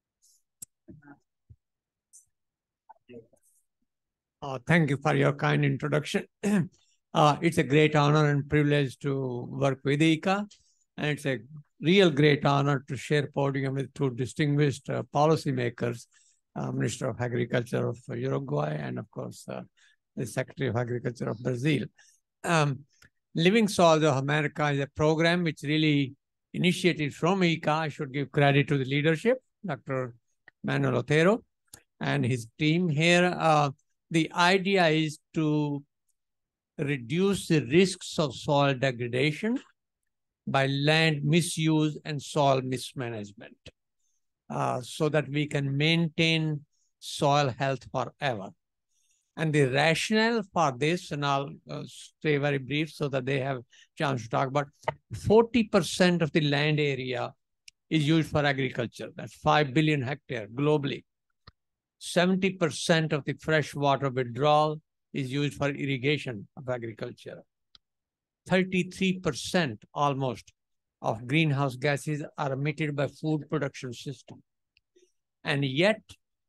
Uh, thank you for your kind introduction. uh, it's a great honor and privilege to work with I C A, and it's a real great honor to share podium with two distinguished uh, policymakers, uh, Minister of Agriculture of Uruguay, and of course, uh, the Secretary of Agriculture of Brazil. Um, Living Soils of America is a program which really initiated from I C A. I should give credit to the leadership, Doctor Manuel Otero and his team here. Uh, the idea is to reduce the risks of soil degradation by land misuse and soil mismanagement, uh, so that we can maintain soil health forever. And the rationale for this, and I'll uh, stay very brief so that they have a chance to talk about, forty percent of the land area is used for agriculture. That's five billion hectares globally. seventy percent of the fresh water withdrawal is used for irrigation of agriculture. thirty-three percent almost of greenhouse gases are emitted by food production system. And yet,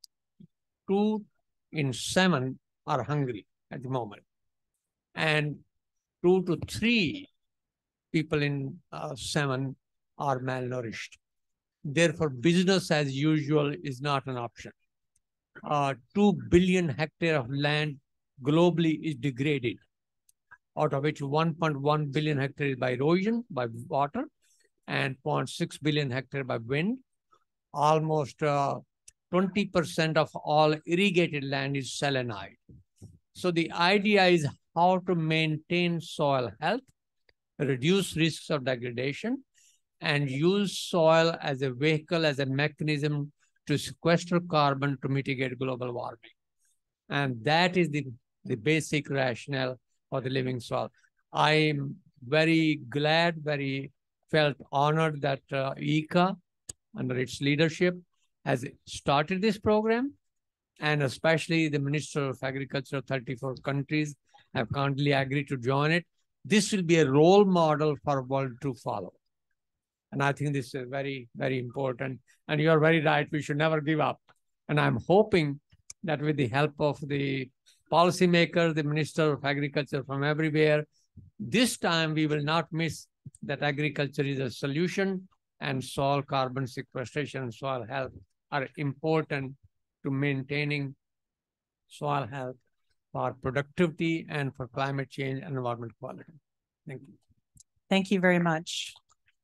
two in seven are hungry at the moment. And two to three people in uh, seven are malnourished. Therefore, business as usual is not an option. Uh, two billion hectares of land globally is degraded, out of which one point one billion hectares by erosion, by water, and zero point six billion hectares by wind. Almost uh, twenty percent of all irrigated land is salinized. So the idea is how to maintain soil health, reduce risks of degradation, and use soil as a vehicle, as a mechanism to sequester carbon to mitigate global warming. And that is the, the basic rationale for the living soil. I am very glad, very felt honored that uh, I C A, under its leadership, has started this program, and especially the Minister of Agriculture of thirty-four countries have kindly agreed to join it. This will be a role model for the world to follow. And I think this is very, very important. And you're very right, we should never give up. And I'm hoping that with the help of the policymakers, the Minister of Agriculture from everywhere, this time we will not miss that agriculture is a solution, and soil carbon sequestration and soil health are important to maintaining soil health for productivity and for climate change and environment quality. Thank you. Thank you very much.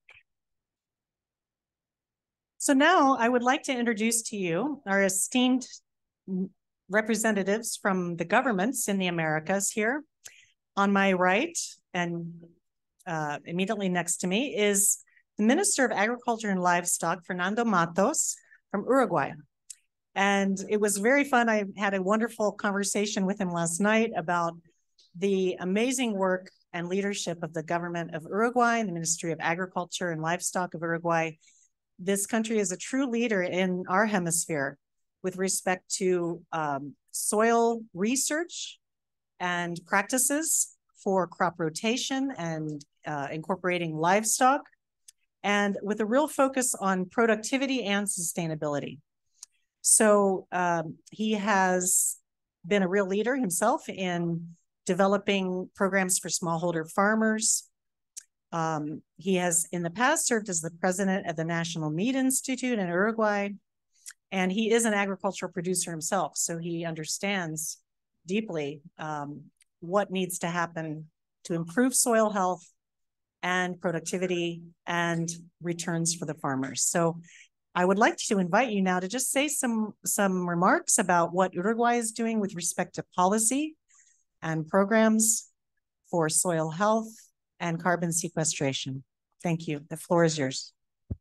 So now I would like to introduce to you our esteemed representatives from the governments in the Americas here. On my right and uh, immediately next to me is the Minister of Agriculture and Livestock, Fernando Matos, from Uruguay. And it was very fun. I had a wonderful conversation with him last night about the amazing work and leadership of the government of Uruguay and the Ministry of Agriculture and Livestock of Uruguay. This country is a true leader in our hemisphere with respect to um, soil research and practices for crop rotation and uh, incorporating livestock, and with a real focus on productivity and sustainability. So um, he has been a real leader himself in developing programs for smallholder farmers. Um, he has in the past served as the president of the National Meat Institute in Uruguay, and he is an agricultural producer himself, so he understands deeply um, what needs to happen to improve soil health and productivity and returns for the farmers. So I would like to invite you now to just say some, some remarks about what Uruguay is doing with respect to policy and programs for soil health and carbon sequestration. Thank you. The floor is yours.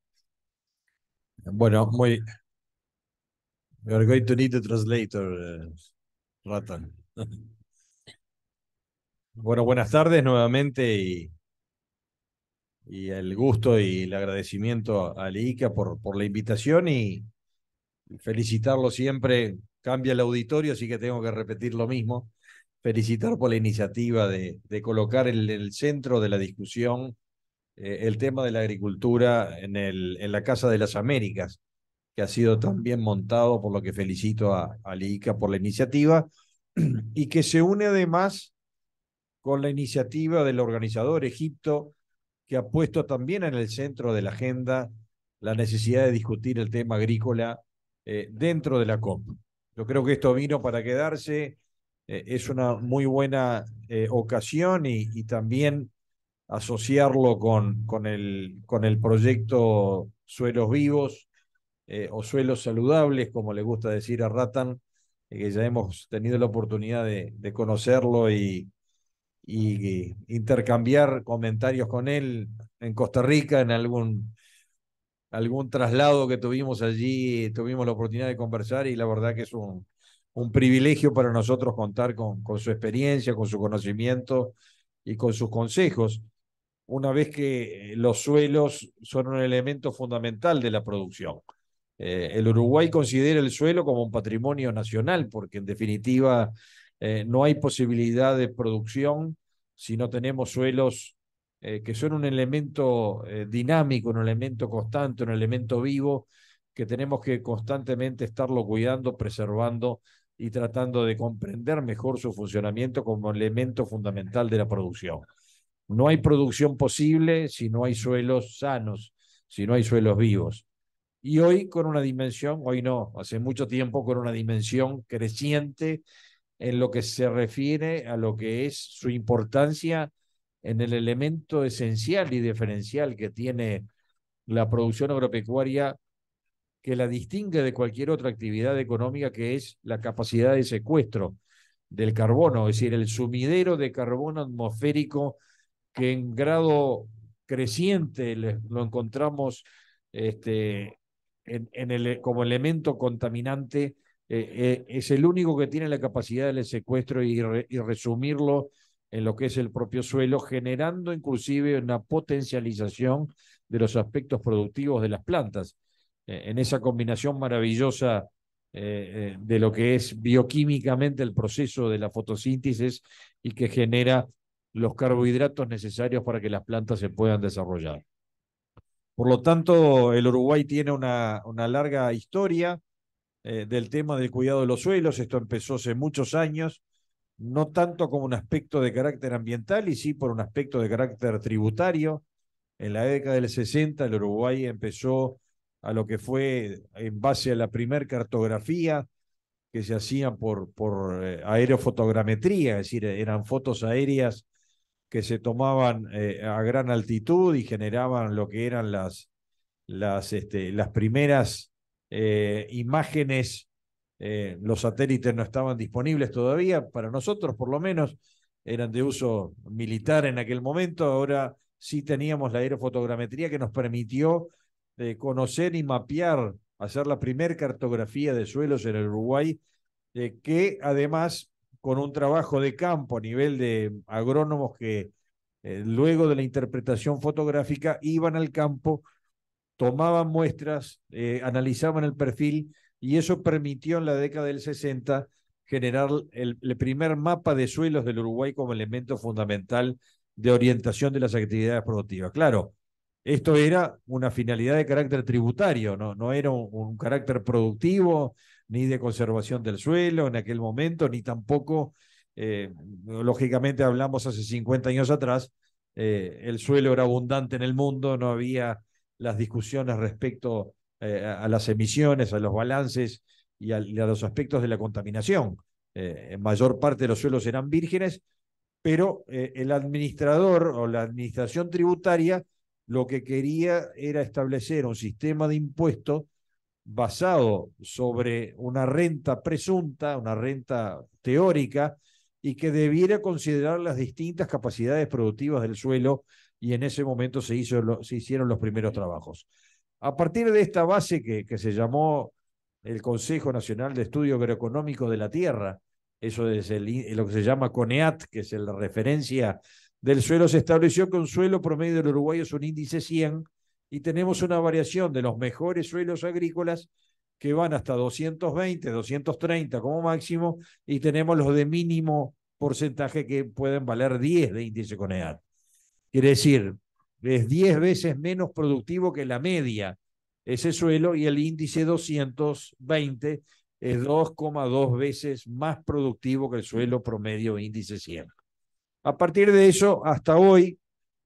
Bueno, muy... We are going to need a translator, uh, Ratan. Bueno, buenas tardes nuevamente y, y el gusto y el agradecimiento a I C A por, por la invitación y, y felicitarlo siempre. Cambia el auditorio, así que tengo que repetir lo mismo. Felicitar por la iniciativa de, de colocar en el, el centro de la discusión eh, el tema de la agricultura en, el, en la Casa de las Américas, que ha sido tan bien montado, por lo que felicito a, a I C A por la iniciativa, y que se une además con la iniciativa del organizador Egipto, que ha puesto también en el centro de la agenda la necesidad de discutir el tema agrícola eh, dentro de la COP. Yo creo que esto vino para quedarse, eh, es una muy buena eh, ocasión y, y también asociarlo con, con, el, con el proyecto Suelos Vivos, eh, o suelos saludables, como le gusta decir a Ratan, eh, que ya hemos tenido la oportunidad de, de conocerlo y, y intercambiar comentarios con él en Costa Rica, en algún, algún traslado que tuvimos allí, tuvimos la oportunidad de conversar y la verdad que es un, un privilegio para nosotros contar con, con su experiencia, con su conocimiento y con sus consejos, una vez que los suelos son un elemento fundamental de la producción. Eh, el Uruguay considera el suelo como un patrimonio nacional, porque en definitiva eh, no hay posibilidad de producción si no tenemos suelos eh, que son un elemento eh, dinámico, un elemento constante, un elemento vivo, que tenemos que constantemente estarlo cuidando, preservando y tratando de comprender mejor su funcionamiento como elemento fundamental de la producción. No hay producción posible si no hay suelos sanos, si no hay suelos vivos. Y hoy con una dimensión, hoy no, hace mucho tiempo con una dimensión creciente en lo que se refiere a lo que es su importancia en el elemento esencial y diferencial que tiene la producción agropecuaria, que la distingue de cualquier otra actividad económica, que es la capacidad de secuestro del carbono, es decir, el sumidero de carbono atmosférico que en grado creciente lo encontramos este, en, en el, como elemento contaminante, eh, eh, es el único que tiene la capacidad del secuestro y, re, y resumirlo en lo que es el propio suelo, generando inclusive una potencialización de los aspectos productivos de las plantas, eh, en esa combinación maravillosa eh, eh, de lo que es bioquímicamente el proceso de la fotosíntesis y que genera los carbohidratos necesarios para que las plantas se puedan desarrollar. Por lo tanto, el Uruguay tiene una, una larga historia eh, del tema del cuidado de los suelos. Esto empezó hace muchos años, no tanto como un aspecto de carácter ambiental, y sí por un aspecto de carácter tributario. En la década del sesenta, el Uruguay empezó a lo que fue en base a la primer cartografía que se hacían por, por eh, aerofotogrametría, es decir, eran fotos aéreas que se tomaban eh, a gran altitud y generaban lo que eran las, las, este, las primeras eh, imágenes. Eh, los satélites no estaban disponibles todavía, para nosotros por lo menos, eran de uso militar en aquel momento. Ahora sí teníamos la aerofotogrametría que nos permitió eh, conocer y mapear, hacer la primer cartografía de suelos en el Uruguay, eh, que además con un trabajo de campo a nivel de agrónomos que eh, luego de la interpretación fotográfica iban al campo, tomaban muestras, eh, analizaban el perfil y eso permitió en la década del sesenta generar el, el primer mapa de suelos del Uruguay como elemento fundamental de orientación de las actividades productivas. Claro, esto era una finalidad de carácter tributario, no, no era un, un carácter productivo ni de conservación del suelo en aquel momento, ni tampoco, eh, lógicamente hablamos hace cincuenta años atrás, eh, el suelo era abundante en el mundo, no había las discusiones respecto eh, a las emisiones, a los balances y a, y a los aspectos de la contaminación. Eh, en mayor parte de los suelos eran vírgenes, pero eh, el administrador o la administración tributaria lo que quería era establecer un sistema de impuestos basado sobre una renta presunta, una renta teórica, y que debiera considerar las distintas capacidades productivas del suelo, y en ese momento se, hizo lo, se hicieron los primeros trabajos. A partir de esta base que, que se llamó el Consejo Nacional de Estudio Agroeconómico de la Tierra, eso es el, lo que se llama CONEAT, que es la referencia del suelo, se estableció que un suelo promedio del Uruguay es un índice cien, y tenemos una variación de los mejores suelos agrícolas que van hasta doscientos veinte, doscientos treinta como máximo, y tenemos los de mínimo porcentaje que pueden valer diez de índice CONEAT. Quiere decir, es diez veces menos productivo que la media ese suelo, y el índice doscientos veinte es dos coma dos veces más productivo que el suelo promedio índice cien. A partir de eso, hasta hoy,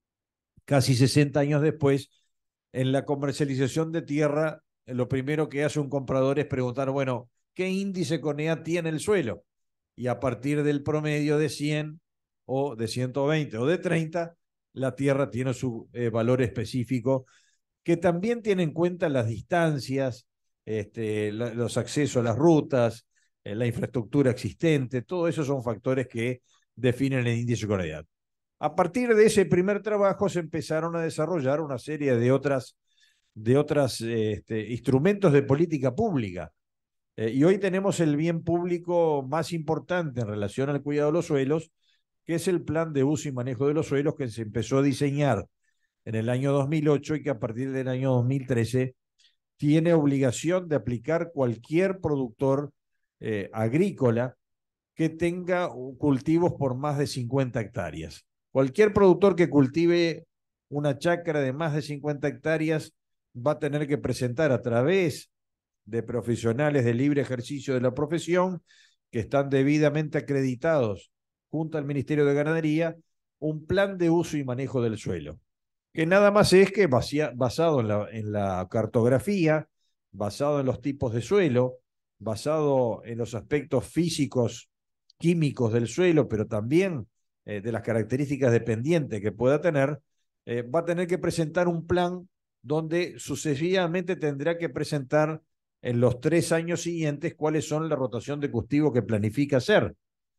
casi sesenta años después, en la comercialización de tierra, lo primero que hace un comprador es preguntar, bueno, ¿qué índice CONEAT tiene el suelo? Y a partir del promedio de cien o de ciento veinte o de treinta, la tierra tiene su eh, valor específico, que también tiene en cuenta las distancias, este, la, los accesos a las rutas, eh, la infraestructura existente, todo eso son factores que definen el índice CONEAT. A partir de ese primer trabajo se empezaron a desarrollar una serie de otras, de otras este, instrumentos de política pública. Eh, y hoy tenemos el bien público más importante en relación al cuidado de los suelos, que es el Plan de Uso y Manejo de los Suelos, que se empezó a diseñar en el año dos mil ocho y que a partir del año dos mil trece tiene obligación de aplicar cualquier productor eh, agrícola que tenga cultivos por más de cincuenta hectáreas. Cualquier productor que cultive una chacra de más de cincuenta hectáreas va a tener que presentar a través de profesionales de libre ejercicio de la profesión, que están debidamente acreditados junto al Ministerio de Ganadería, un plan de uso y manejo del suelo, que nada más es que basado en la, en la cartografía, basado en los tipos de suelo, basado en los aspectos físicos, químicos del suelo, pero también eh, de las características dependientes que pueda tener, eh, va a tener que presentar un plan donde sucesivamente tendrá que presentar en los tres años siguientes cuáles son la rotación de cultivo que planifica hacer.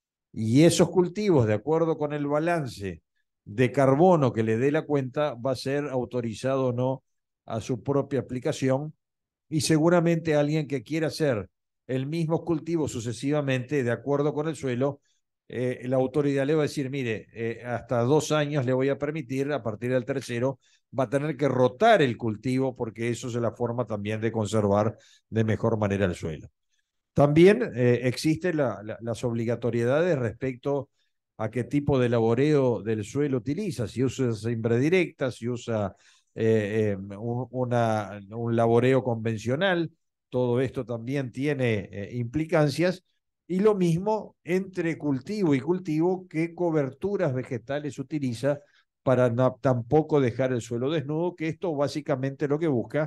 Y esos cultivos, de acuerdo con el balance de carbono que le dé la cuenta, va a ser autorizado o no a su propia aplicación, y seguramente alguien que quiera hacer el mismo cultivo sucesivamente de acuerdo con el suelo, eh, la autoridad le va a decir, mire, eh, hasta dos años le voy a permitir, a partir del tercero va a tener que rotar el cultivo, porque eso es la forma también de conservar de mejor manera el suelo. También eh, existen la, la, las obligatoriedades respecto a qué tipo de laboreo del suelo utiliza, si usa siembra directa, si usa eh, eh, un, una, un laboreo convencional. Todo esto también tiene eh, implicancias, y lo mismo entre cultivo y cultivo, qué coberturas vegetales utiliza para no, tampoco dejar el suelo desnudo, que esto básicamente lo que busca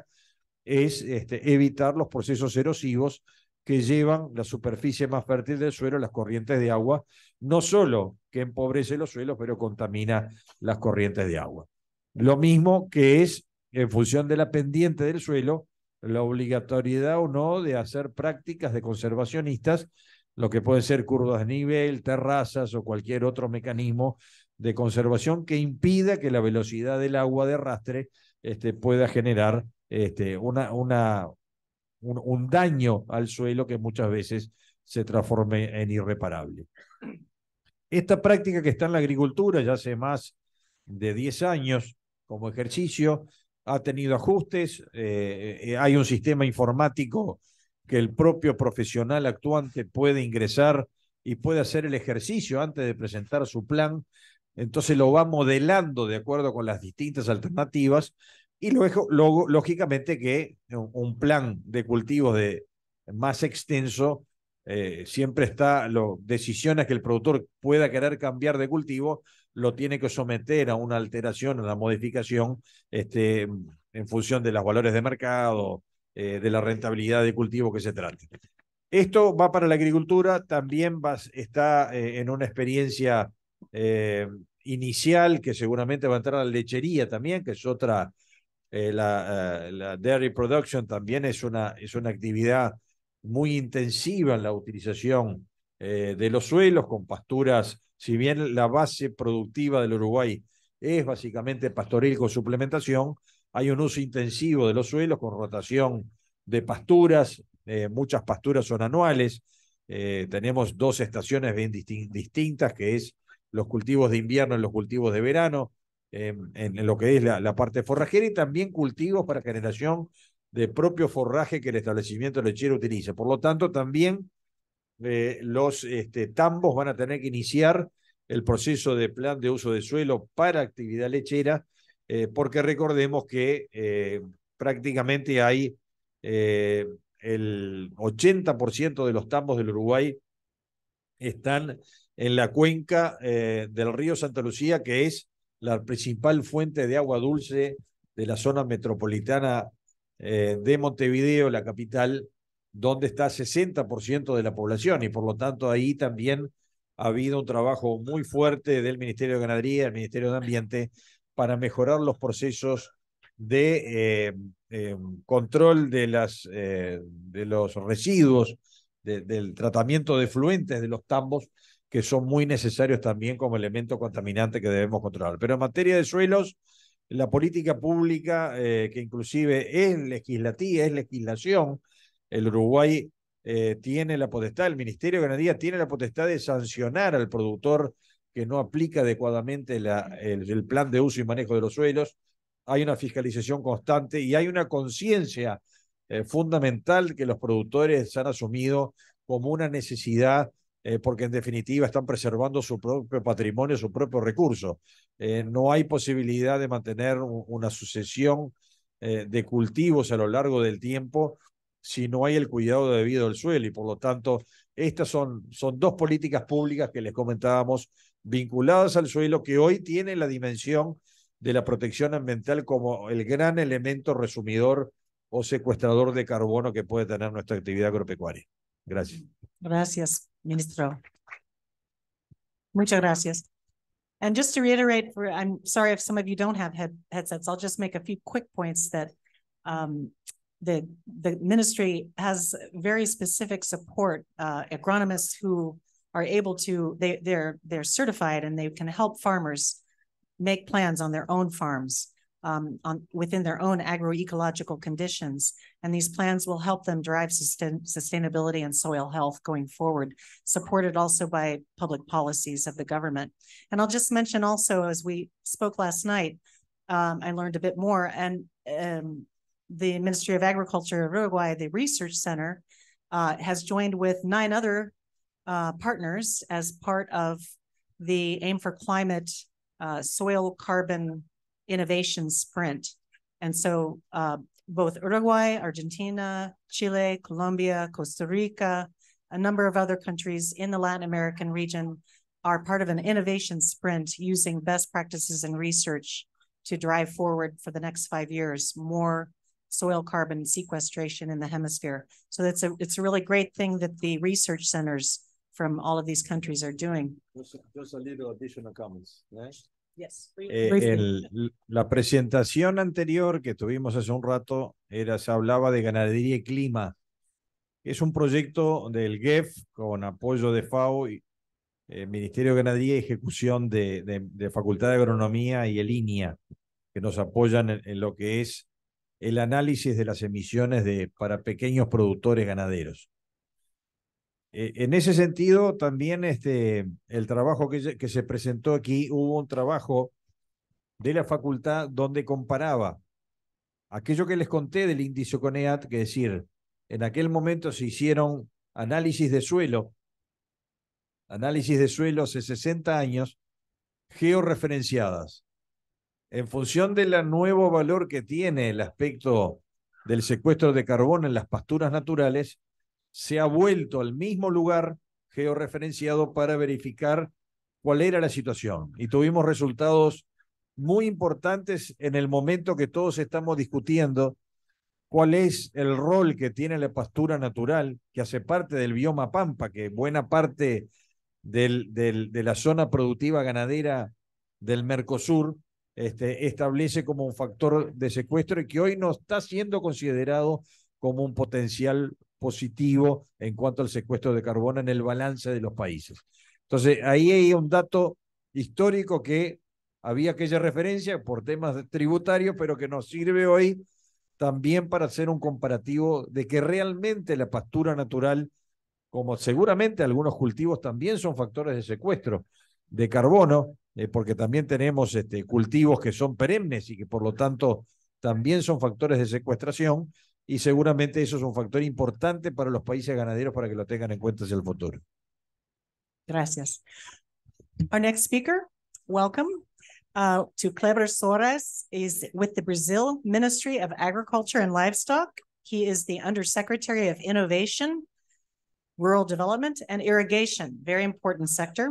es este, evitar los procesos erosivos que llevan la superficie más fértil del suelo, las corrientes de agua, no solo que empobrece los suelos, pero contamina las corrientes de agua. Lo mismo que es, en función de la pendiente del suelo, la obligatoriedad o no de hacer prácticas de conservacionistas, lo que pueden ser curvas de nivel, terrazas o cualquier otro mecanismo de conservación que impida que la velocidad del agua de arrastre este, pueda generar este, una, una, un, un daño al suelo que muchas veces se transforme en irreparable. Esta práctica que está en la agricultura ya hace más de diez años como ejercicio ha tenido ajustes, eh, eh, hay un sistema informático que el propio profesional actuante puede ingresar y puede hacer el ejercicio antes de presentar su plan, entonces lo va modelando de acuerdo con las distintas alternativas y luego, luego lógicamente que un plan de cultivos de más extenso eh, siempre está las decisiones que el productor pueda querer cambiar de cultivo, lo tiene que someter a una alteración, a una modificación este, en función de los valores de mercado, eh, de la rentabilidad de cultivo que se trate. Esto va para la agricultura, también va, está eh, en una experiencia eh, inicial que seguramente va a entrar a la lechería también, que es otra, eh, la, uh, la dairy production también es una, es una actividad muy intensiva en la utilización eh, de los suelos con pasturas, si bien la base productiva del Uruguay es básicamente pastoril con suplementación, hay un uso intensivo de los suelos con rotación de pasturas, eh, muchas pasturas son anuales, eh, tenemos dos estaciones bien disti distintas, que es los cultivos de invierno y los cultivos de verano, eh, en, en lo que es la, la parte forrajera y también cultivos para generación de propio forraje que el establecimiento lechero utiliza. Por lo tanto, también eh, los este, tambos van a tener que iniciar el proceso de plan de uso de suelo para actividad lechera, eh, porque recordemos que eh, prácticamente hay eh, el ochenta por ciento de los tambos del Uruguay están en la cuenca eh, del río Santa Lucía, que es la principal fuente de agua dulce de la zona metropolitana eh, de Montevideo, la capital, donde está sesenta por ciento de la población, y por lo tanto ahí también ha habido un trabajo muy fuerte del Ministerio de Ganadería, del Ministerio de Ambiente, para mejorar los procesos de eh, eh, control de, las, eh, de los residuos, de, del tratamiento de fluentes de los tambos, que son muy necesarios también como elemento contaminante que debemos controlar. Pero en materia de suelos, la política pública, eh, que inclusive es legislativa, es legislación, el Uruguay eh, tiene la potestad, el Ministerio de Ganadería tiene la potestad de sancionar al productor que no aplica adecuadamente la, el, el plan de uso y manejo de los suelos. Hay una fiscalización constante y hay una conciencia eh, fundamental que los productores han asumido como una necesidad, eh, porque en definitiva están preservando su propio patrimonio, su propio recurso. Eh, no hay posibilidad de mantener un, una sucesión eh, de cultivos a lo largo del tiempo si no hay el cuidado debido del suelo, y por lo tanto estas son, son dos políticas públicas que les comentábamos vinculadas al suelo, que hoy tienen la dimensión de la protección ambiental como el gran elemento resumidor o secuestrador de carbono que puede tener nuestra actividad agropecuaria. Gracias. Gracias, ministro. Muchas gracias. And just to reiterate, for, I'm sorry if some of you don't have head, headsets, I'll just make a few quick points that um, the, the ministry has very specific support, uh, agronomists who are able to, they, they're, they're certified and they can help farmers make plans on their own farms um, on, within their own agroecological conditions. And these plans will help them drive sustain, sustainability and soil health going forward, supported also by public policies of the government. And I'll just mention also, as we spoke last night, um, I learned a bit more, and um, the Ministry of Agriculture of Uruguay, the Research Center, uh, has joined with nine other uh, partners as part of the Aim for Climate uh, Soil Carbon Innovation Sprint. And so uh, both Uruguay, Argentina, Chile, Colombia, Costa Rica, a number of other countries in the Latin American region are part of an innovation sprint using best practices and research to drive forward for the next five years more soil carbon sequestration in the hemisphere. So that's a, it's a really great thing that the research centers from all of these countries are doing. Just, just a little additional comments. ¿Eh? Yes. Eh, el, la presentación anterior que tuvimos hace un rato era, se hablaba de ganadería y clima. Es un proyecto del G E F con apoyo de FAO y, el Ministerio de Ganadería y Ejecución de, de, de Facultad de Agronomía y el I N I A, que nos apoyan en, en lo que es el análisis de las emisiones de, para pequeños productores ganaderos. Eh, en ese sentido, también este, el trabajo que, que se presentó aquí, hubo un trabajo de la facultad donde comparaba aquello que les conté del índice CONEAT, que es decir, en aquel momento se hicieron análisis de suelo, análisis de suelo hace sesenta años, georreferenciadas. En función del nuevo valor que tiene el aspecto del secuestro de carbono en las pasturas naturales, se ha vuelto al mismo lugar georreferenciado para verificar cuál era la situación. Y tuvimos resultados muy importantes en el momento que todos estamos discutiendo cuál es el rol que tiene la pastura natural, que hace parte del bioma pampa, que buena parte del, del, de la zona productiva ganadera del Mercosur este, establece como un factor de secuestro y que hoy no está siendo considerado como un potencial positivo en cuanto al secuestro de carbono en el balance de los países. Entonces, ahí hay un dato histórico que había aquella referencia por temas tributarios, pero que nos sirve hoy también para hacer un comparativo de que realmente la pastura natural, como seguramente algunos cultivos también son factores de secuestro de carbono, eh, porque también tenemos este, cultivos que son perennes y que por lo tanto también son factores de secuestración, y seguramente eso es un factor importante para los países ganaderos para que lo tengan en cuenta hacia el futuro. Gracias. Our next speaker, welcome uh, to Kleber Soares, is with the Brazil Ministry of Agriculture and Livestock. He is the Undersecretary of Innovation, Rural Development, and Irrigation, very important sector.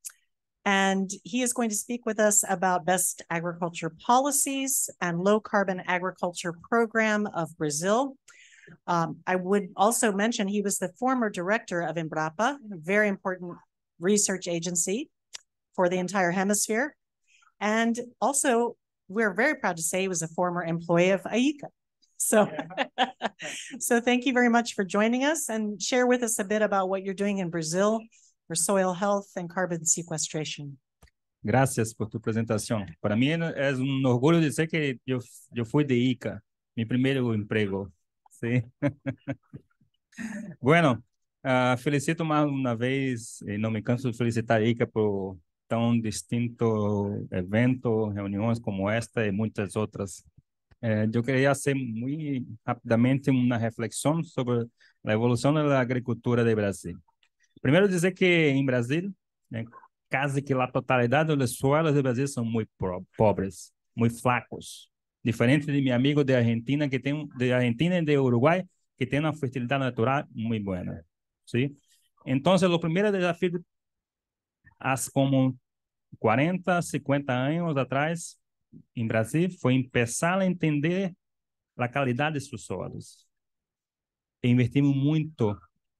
And he is going to speak with us about best agriculture policies and low carbon agriculture program of Brazil. Um, I would also mention he was the former director of Embrapa, a very important research agency for the entire hemisphere. And also, we're very proud to say he was a former employee of A I C A. So, so thank you very much for joining us, and share with us a bit about what you're doing in Brazil for soil health and carbon sequestration. Gracias por tu presentación. Para mí es un orgullo decir que yo, yo fui de I C A, mi primer empleo. ¿Sí? Bueno, uh, felicito más una vez, y no me canso de felicitar a I C A por tan distintos eventos, reuniones como esta y muchas otras. Eh, yo quería hacer muy rápidamente una reflexión sobre la evolución de la agricultura de Brasil. Primero dizer que em Brasil, né, quase que a totalidade dos suelos de Brasil são muito pobres, muito flacos. Diferente de meu amigo de Argentina, que tem de Argentina e de Uruguai, que tem uma fertilidade natural muito boa. ¿Sí? Então, o primeiro desafio, há como quarenta, cinquenta anos atrás, em Brasil, foi começar a entender a qualidade dos solos. E investimos muito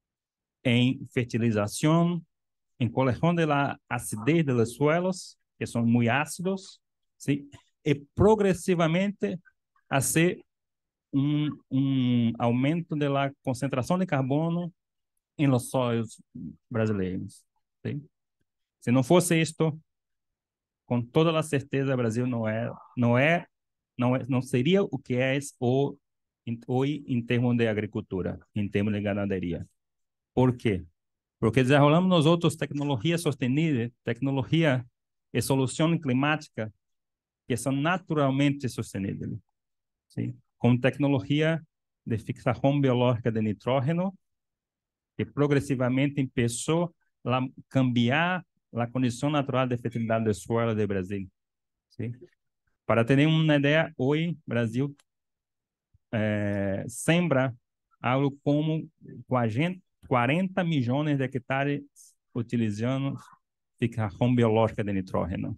em fertilização, em correção da acidez dos suelos, que são muito ácidos, ¿sí? E progressivamente fazer um, um aumento da concentração de carbono em los solos brasileiros. ¿Sí? Se não fosse isto, com toda a certeza, o Brasil não é, não é, não é, não seria o que é o, hoje em termos de agricultura, em termos de ganaderia. Por quê? Porque desenvolvemos nós outros tecnologia sostenível, tecnologia e solução climática que são naturalmente sustentáveis, ¿sí? Com tecnologia de fixação biológica de nitrógeno, que progressivamente começou a cambiar a condição natural de fertilidade do solo do Brasil. ¿Sí? Para ter uma ideia, hoje, Brasil eh, sembra algo como quarenta milhões de hectares utilizando fixação biológica de nitrógeno.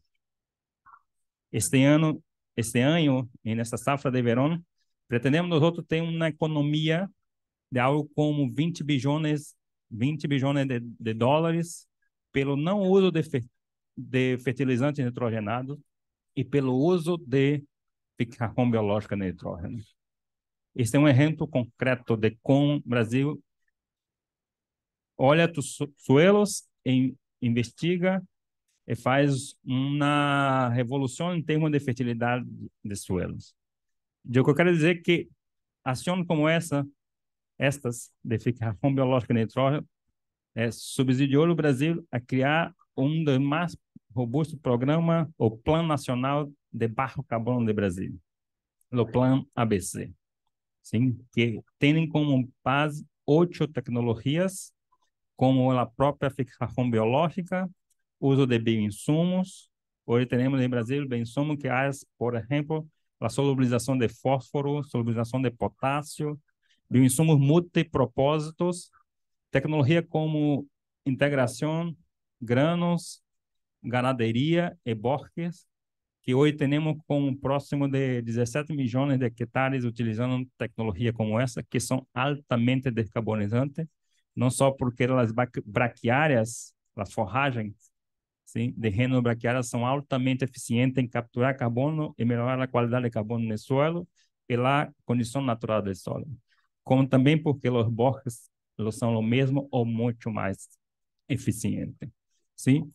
Este ano, este ano, nessa safra de verão, pretendemos nós outros ter uma economia de algo como vinte bilhões, vinte bilhões de, de dólares pelo não uso de, fer, de fertilizantes nitrogenados e pelo uso de fixação biológica de nitrógeno. Este é um exemplo concreto de como o Brasil olha os suelos e investiga e faz uma revolução em termos de fertilidade de suelos. O que eu quero dizer é que ações como essa, estas de fixação biológica de nitrógeno, é, subsidiou o Brasil a criar um dos mais robustos programas, o Plano Nacional de Baixo Carbono do Brasil, o Plano A B C, sim, que tem como base oito tecnologias, como a própria fixação biológica, uso de bioinsumos. Hoje temos em Brasil bioinsumos que há, por exemplo, a solubilização de fósforo, solubilização de potássio, bioinsumos multipropósitos, tecnologia como integração, granos, ganaderia e bosques, que hoje temos como próximo de dezessete milhões de hectares utilizando tecnologia como essa, que são altamente descarbonizantes, não só porque as braquiárias, as forragens, sim, de reno braquiárias são altamente eficientes em capturar carbono e melhorar a qualidade de carbono no solo e a condição natural do solo, como também porque os bosques eles são o mesmo ou muito mais eficientes, sim.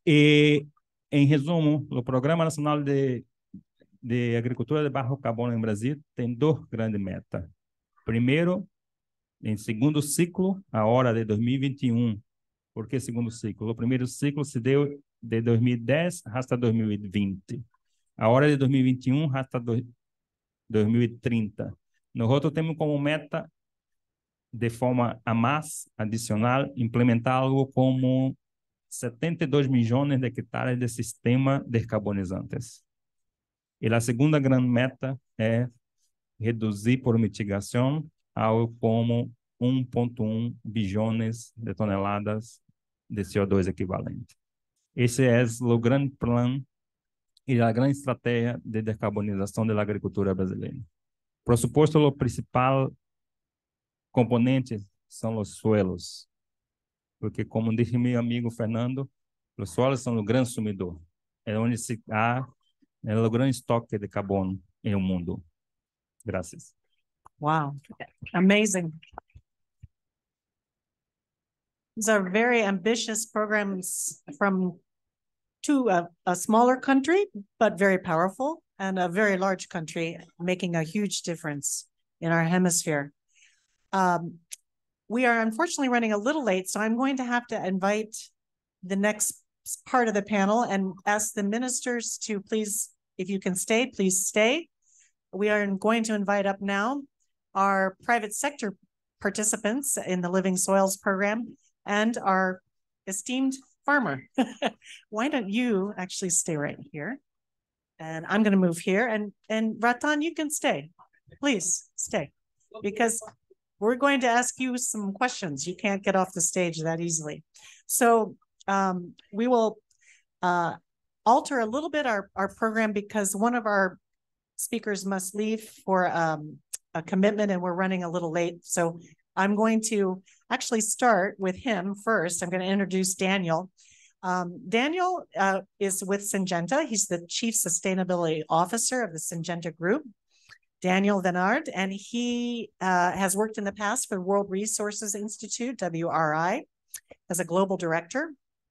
E em resumo, o Programa Nacional de, de Agricultura de Baixo Carbono em Brasil tem duas grandes metas. Primeiro, em segundo ciclo, a hora de dois mil e vinte e um. Por que segundo ciclo? O primeiro ciclo se deu de dois mil e dez até dois mil e vinte. A hora de dois mil e vinte e um até dois mil e trinta. Nós outros temos como meta, de forma a mais adicional, implementar algo como setenta e dois milhões de hectares de sistema descarbonizantes. E a segunda grande meta é reduzir por mitigação algo como um vírgula um bilhões de toneladas de C O dois equivalente. Esse é o grande plano e a grande estratégia de descarbonização da agricultura brasileira. Por suposto, o principal componente são os suelos, porque, como disse meu amigo Fernando, os solos são o grande sumidor, é onde se há é o grande estoque de carbono em o mundo. Graças. Wow, amazing. These are very ambitious programs from to a, a smaller country, but very powerful, and a very large country, making a huge difference in our hemisphere. Um, we are unfortunately running a little late, so I'm going to have to invite the next part of the panel and ask the ministers to please, if you can stay, please stay. We are going to invite up now our private sector participants in the Living Soils program and our esteemed farmer. Why don't you actually stay right here? And I'm going to move here. And, and Ratan, you can stay. Please stay. Because we're going to ask you some questions. You can't get off the stage that easily. So um, we will uh, alter a little bit our, our program because one of our speakers must leave for um, a commitment and we're running a little late. So I'm going to actually start with him first. I'm going to introduce Daniel. Um, Daniel uh, is with Syngenta. He's the Chief Sustainability Officer of the Syngenta Group, Daniel Venard, and he uh, has worked in the past for the World Resources Institute, W R I, as a global director.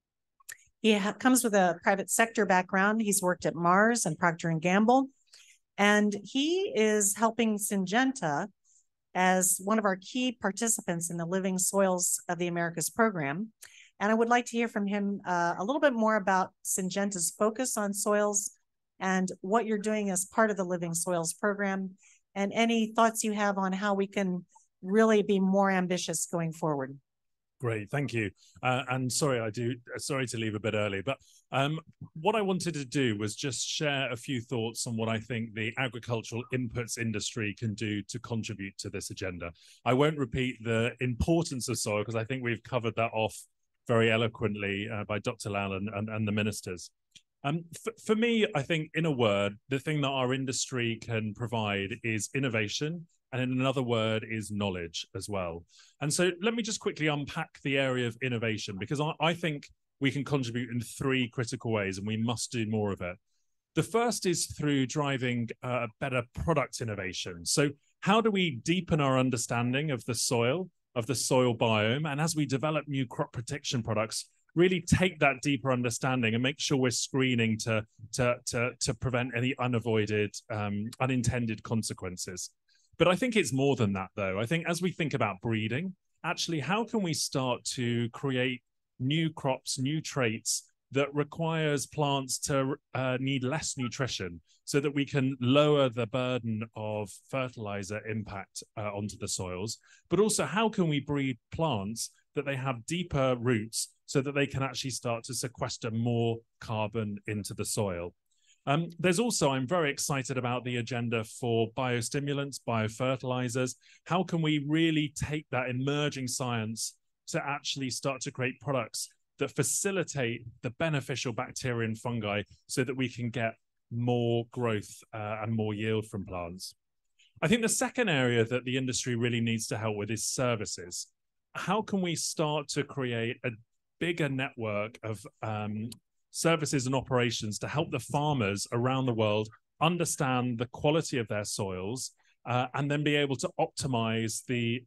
He comes with a private sector background. He's worked at Mars and Procter and Gamble, and he is helping Syngenta as one of our key participants in the Living Soils of the Americas program. And I would like to hear from him uh, a little bit more about Syngenta's focus on soils and what you're doing as part of the Living Soils program, and any thoughts you have on how we can really be more ambitious going forward. Great, thank you. Uh, and sorry, I do. Sorry to leave a bit early, but um, what I wanted to do was just share a few thoughts on what I think the agricultural inputs industry can do to contribute to this agenda. I won't repeat the importance of soil because I think we've covered that off very eloquently uh, by Doctor Lal and, and, and the ministers. Um, for me, I think, in a word, the thing that our industry can provide is innovation, and in another word is knowledge as well. And so let me just quickly unpack the area of innovation, because I, I think we can contribute in three critical ways, and we must do more of it. The first is through driving uh, better product innovation. So how do we deepen our understanding of the soil, of the soil biome, and as we develop new crop protection products, really take that deeper understanding and make sure we're screening to, to, to, to prevent any unavoided, um, unintended consequences. But I think it's more than that, though. I think as we think about breeding, actually, how can we start to create new crops, new traits that requires plants to uh, need less nutrition so that we can lower the burden of fertilizer impact uh, onto the soils? But also, how can we breed plants that they have deeper roots so that they can actually start to sequester more carbon into the soil? Um, there's also, I'm very excited about the agenda for biostimulants, biofertilizers. How can we really take that emerging science to actually start to create products that facilitate the beneficial bacteria and fungi so that we can get more growth uh, and more yield from plants? I think the second area that the industry really needs to help with is services. How can we start to create a bigger network of um, services and operations to help the farmers around the world understand the quality of their soils uh, and then be able to optimize the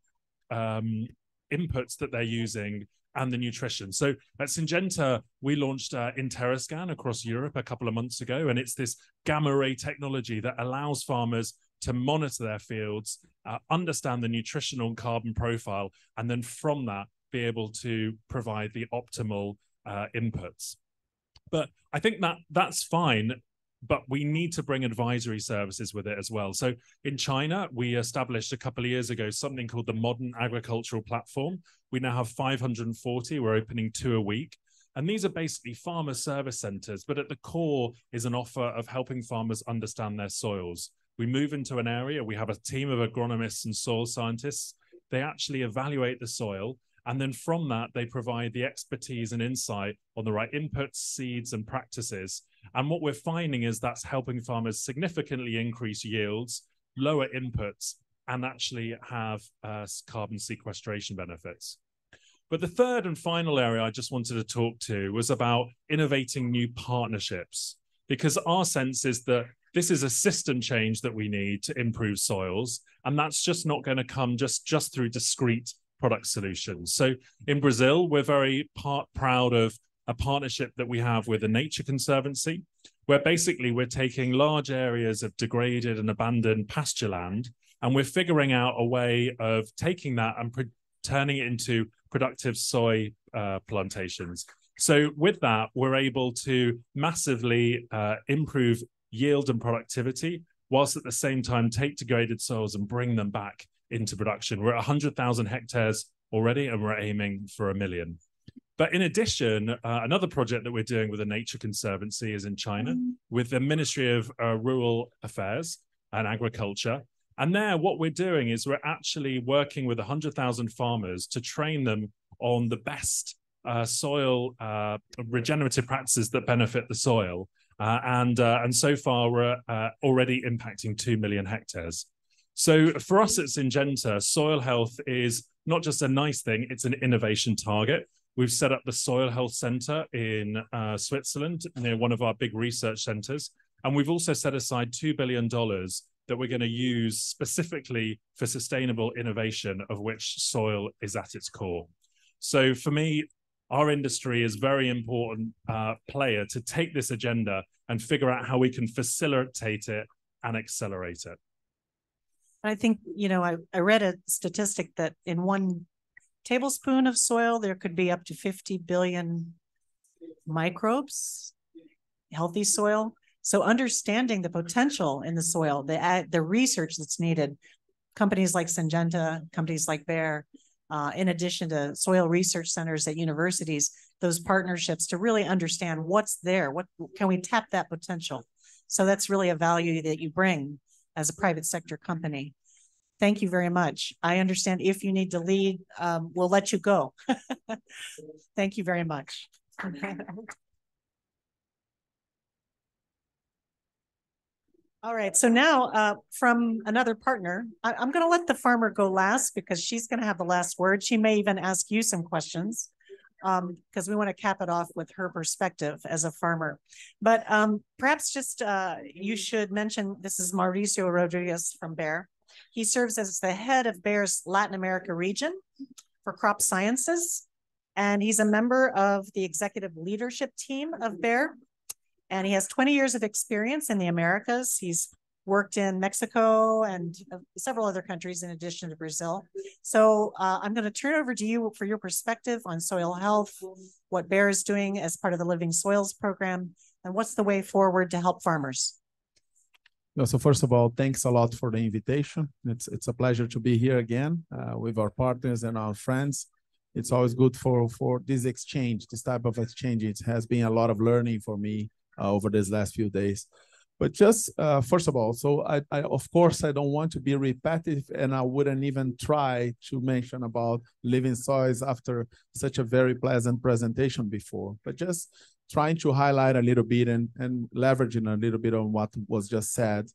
um, inputs that they're using and the nutrition? So at Syngenta, we launched uh, InterraScan across Europe a couple of months ago, and it's this gamma ray technology that allows farmers to monitor their fields, uh, understand the nutritional and carbon profile, and then from that, be able to provide the optimal uh, inputs. But I think that that's fine, but we need to bring advisory services with it as well. So in China, we established a couple of years ago something called the Modern Agricultural Platform. We now have five hundred forty. We're opening two a week. And these are basically farmer service centers, but at the core is an offer of helping farmers understand their soils. We move into an area, we have a team of agronomists and soil scientists. They actually evaluate the soil, and then from that, they provide the expertise and insight on the right inputs, seeds, and practices. And what we're finding is that's helping farmers significantly increase yields, lower inputs, and actually have uh, carbon sequestration benefits. But the third and final area I just wanted to talk to was about innovating new partnerships, because our sense is that this is a system change that we need to improve soils, and that's just not going to come just, just through discrete product solutions. So in Brazil, we're very part proud of a partnership that we have with the Nature Conservancy, where basically we're taking large areas of degraded and abandoned pasture land, and we're figuring out a way of taking that and turning it into productive soy uh, plantations. So with that, we're able to massively uh, improve yield and productivity, whilst at the same time take degraded soils and bring them back into production. We're at one hundred thousand hectares already, and we're aiming for a million. But in addition, uh, another project that we're doing with the Nature Conservancy is in China with the Ministry of uh, Rural Affairs and Agriculture. And there, what we're doing is we're actually working with one hundred thousand farmers to train them on the best uh, soil uh, regenerative practices that benefit the soil. Uh, and, uh, and so far, we're uh, already impacting two million hectares. So for us at Syngenta, soil health is not just a nice thing, it's an innovation target. We've set up the Soil Health Center in uh, Switzerland, near one of our big research centers. And we've also set aside two billion dollars that we're going to use specifically for sustainable innovation, of which soil is at its core. So for me, our industry is a very important uh, player to take this agenda and figure out how we can facilitate it and accelerate it. I think, you know, I, I read a statistic that in one tablespoon of soil, there could be up to fifty billion microbes, healthy soil. So understanding the potential in the soil, the, the research that's needed, companies like Syngenta, companies like Bayer, uh, in addition to soil research centers at universities, those partnerships to really understand what's there, what can we tap that potential? So that's really a value that you bring as a private sector company. Thank you very much. I understand if you need to lead, um, we'll let you go. Thank you very much. All right, so now uh, from another partner, I I'm gonna let the farmer go last because she's gonna have the last word. She may even ask you some questions um, because we wanna cap it off with her perspective as a farmer. But um, perhaps just uh, you should mention, this is Mauricio Rodriguez from Bayer. He serves as the head of Bayer's Latin America region for crop sciences. and he's a member of the executive leadership team of Bayer. And he has twenty years of experience in the Americas. He's worked in Mexico and uh, several other countries in addition to Brazil. So uh, I'm going to turn it over to you for your perspective on soil health, what Bayer is doing as part of the Living Soils program, and what's the way forward to help farmers. So first of all, thanks a lot for the invitation. It's, it's a pleasure to be here again uh, with our partners and our friends. It's always good for, for this exchange, this type of exchange. It has been a lot of learning for me uh, over these last few days. But just uh, first of all, so I, I, of course, I don't want to be repetitive, and I wouldn't even try to mention about living soils after such a very pleasant presentation before, but just trying to highlight a little bit and, and leveraging a little bit on what was just said.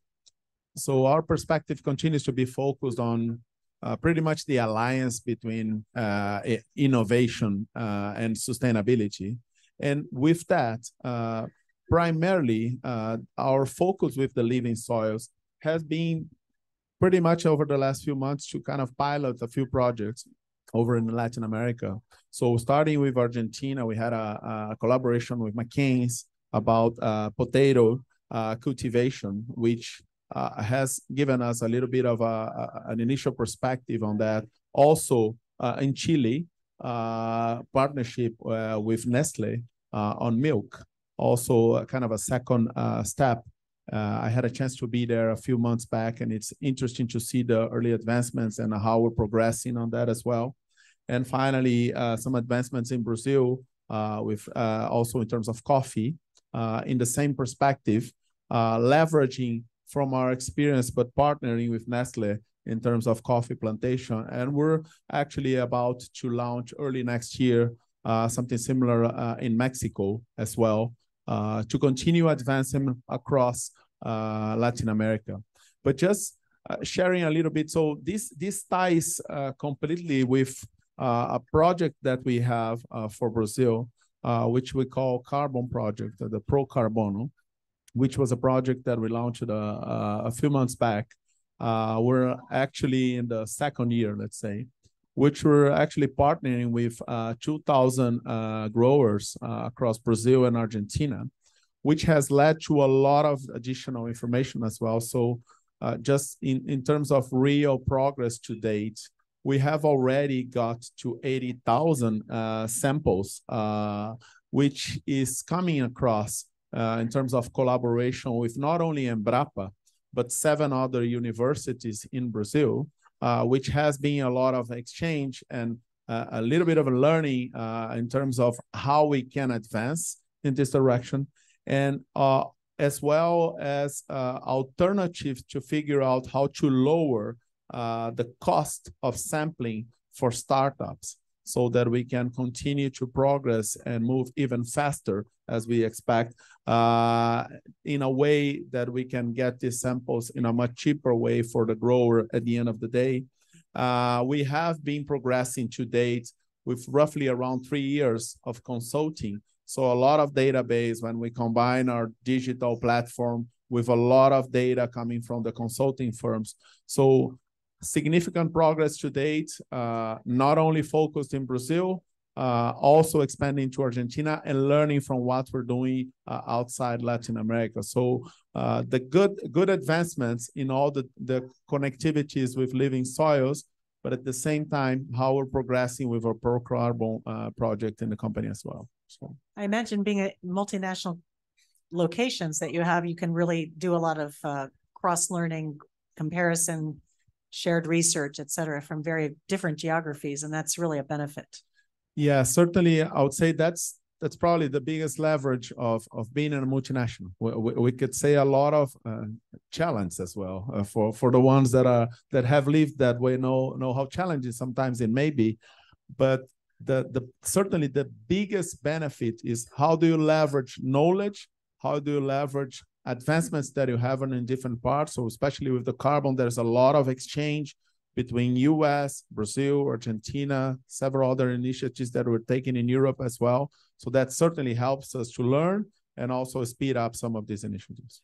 So our perspective continues to be focused on uh, pretty much the alliance between uh, innovation uh, and sustainability. And with that, uh, primarily, uh, our focus with the living soils has been pretty much over the last few months to kind of pilot a few projects over in Latin America. So starting with Argentina, we had a, a collaboration with McCain's about uh, potato uh, cultivation, which uh, has given us a little bit of a, a, an initial perspective on that. Also uh, in Chile, uh, partnership uh, with Nestle uh, on milk. Also uh, kind of a second uh, step. Uh, I had a chance to be there a few months back, and it's interesting to see the early advancements and how we're progressing on that as well. And finally, uh, some advancements in Brazil uh, with uh, also in terms of coffee uh, in the same perspective, uh, leveraging from our experience, but partnering with Nestle in terms of coffee plantation. And we're actually about to launch early next year uh, something similar uh, in Mexico as well. Uh, to continue advancing across uh, Latin America. But just uh, sharing a little bit, so this, this ties uh, completely with uh, a project that we have uh, for Brazil, uh, which we call Carbon Project, the Pro Carbono, which was a project that we launched uh, uh, a few months back. Uh, we're actually in the second year, let's say, which we're actually partnering with uh, two thousand uh, growers uh, across Brazil and Argentina, which has led to a lot of additional information as well. So uh, just in, in terms of real progress to date, we have already got to eighty thousand uh, samples, uh, which is coming across uh, in terms of collaboration with not only Embrapa, but seven other universities in Brazil, Uh, which has been a lot of exchange and uh, a little bit of a learning uh, in terms of how we can advance in this direction, and uh, as well as uh, alternatives to figure out how to lower uh, the cost of sampling for startups so that we can continue to progress and move even faster as we expect uh, in a way that we can get these samples in a much cheaper way for the grower at the end of the day. Uh, we have been progressing to date with roughly around three years of consulting. So a lot of database when we combine our digital platform with a lot of data coming from the consulting firms. So significant progress to date, uh, not only focused in Brazil, uh, also expanding to Argentina and learning from what we're doing uh, outside Latin America. So uh, the good good advancements in all the, the connectivities with living soils, but at the same time, how we're progressing with our Pro Carbon uh, project in the company as well. So I imagine being a multinational locations that you have, you can really do a lot of uh, cross-learning, comparison, shared research, et cetera, from very different geographies, and that's really a benefit. Yeah, certainly, I would say that's that's probably the biggest leverage of of being in a multinational. We, we, we could say a lot of uh, challenge as well uh, for for the ones that are that have lived that way, know know how challenging sometimes it may be, but the the certainly the biggest benefit is how do you leverage knowledge, how do you leverage advancements that you have in different parts. So especially with the carbon, there's a lot of exchange between U S, Brazil, Argentina, several other initiatives that we're taking in Europe as well. So that certainly helps us to learn and also speed up some of these initiatives.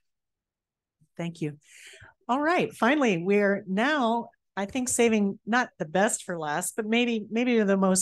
Thank you. All right. Finally, we're now, I think, saving not the best for last, but maybe maybe the most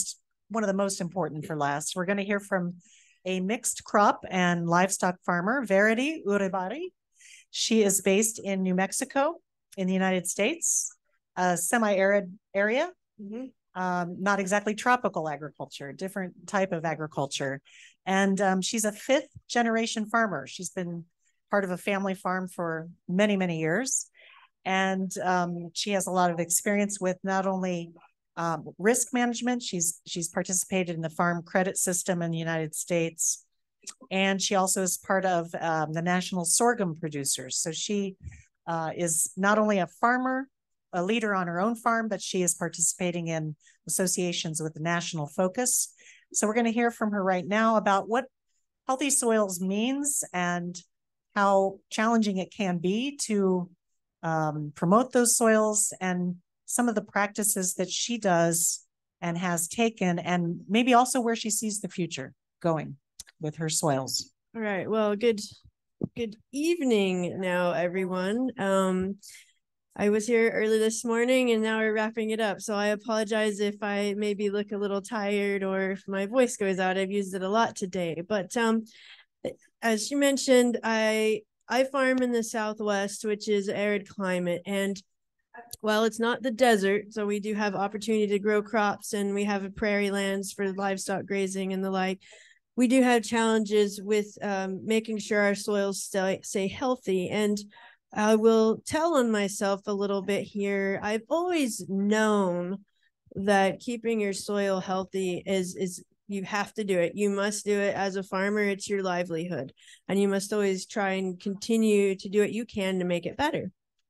one of the most important for last. We're going to hear from a mixed crop and livestock farmer, Verity Uribari. She is based in New Mexico in the United States, a semi-arid area, mm-hmm. um, not exactly tropical agriculture, different type of agriculture. And um, she's a fifth generation farmer. She's been part of a family farm for many, many years. And um, she has a lot of experience with not only um, risk management, she's, she's participated in the farm credit system in the United States. And she also is part of um, the national sorghum producers. So she uh, is not only a farmer, a leader on her own farm, but she is participating in associations with the national focus. So we're going to hear from her right now about what healthy soils means and how challenging it can be to um, promote those soils and some of the practices that she does and has taken, and maybe also where she sees the future going with her soils. All right. Well, good good evening now, everyone. Um, I was here early this morning and now we're wrapping it up. So I apologize if I maybe look a little tired or if my voice goes out. I've used it a lot today. But um, as you mentioned, I I farm in the Southwest, which is arid climate. And well, it's not the desert, so we do have opportunity to grow crops and we have a prairie lands for livestock grazing and the like. We do have challenges with um, making sure our soils stay, stay healthy. And I will tell on myself a little bit here. I've always known that keeping your soil healthy is, is you have to do it. You must do it as a farmer. It's your livelihood. And you must always try and continue to do what you can to make it better.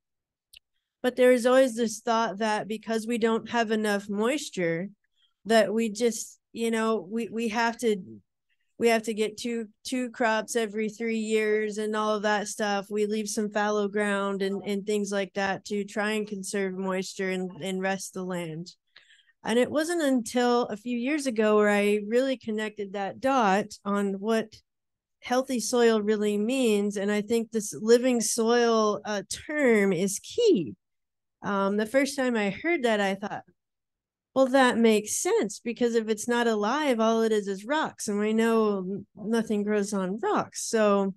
But there is always this thought that because we don't have enough moisture, that we just, you know, we, we have to we have to get two two crops every three years and all of that stuff. We leave some fallow ground and, and things like that to try and conserve moisture and, and rest the land. And it wasn't until a few years ago where I really connected that dot on what healthy soil really means. And I think this living soil uh, term is key. Um, the first time I heard that, I thought, well, that makes sense, because if it's not alive, all it is is rocks. And we know nothing grows on rocks. So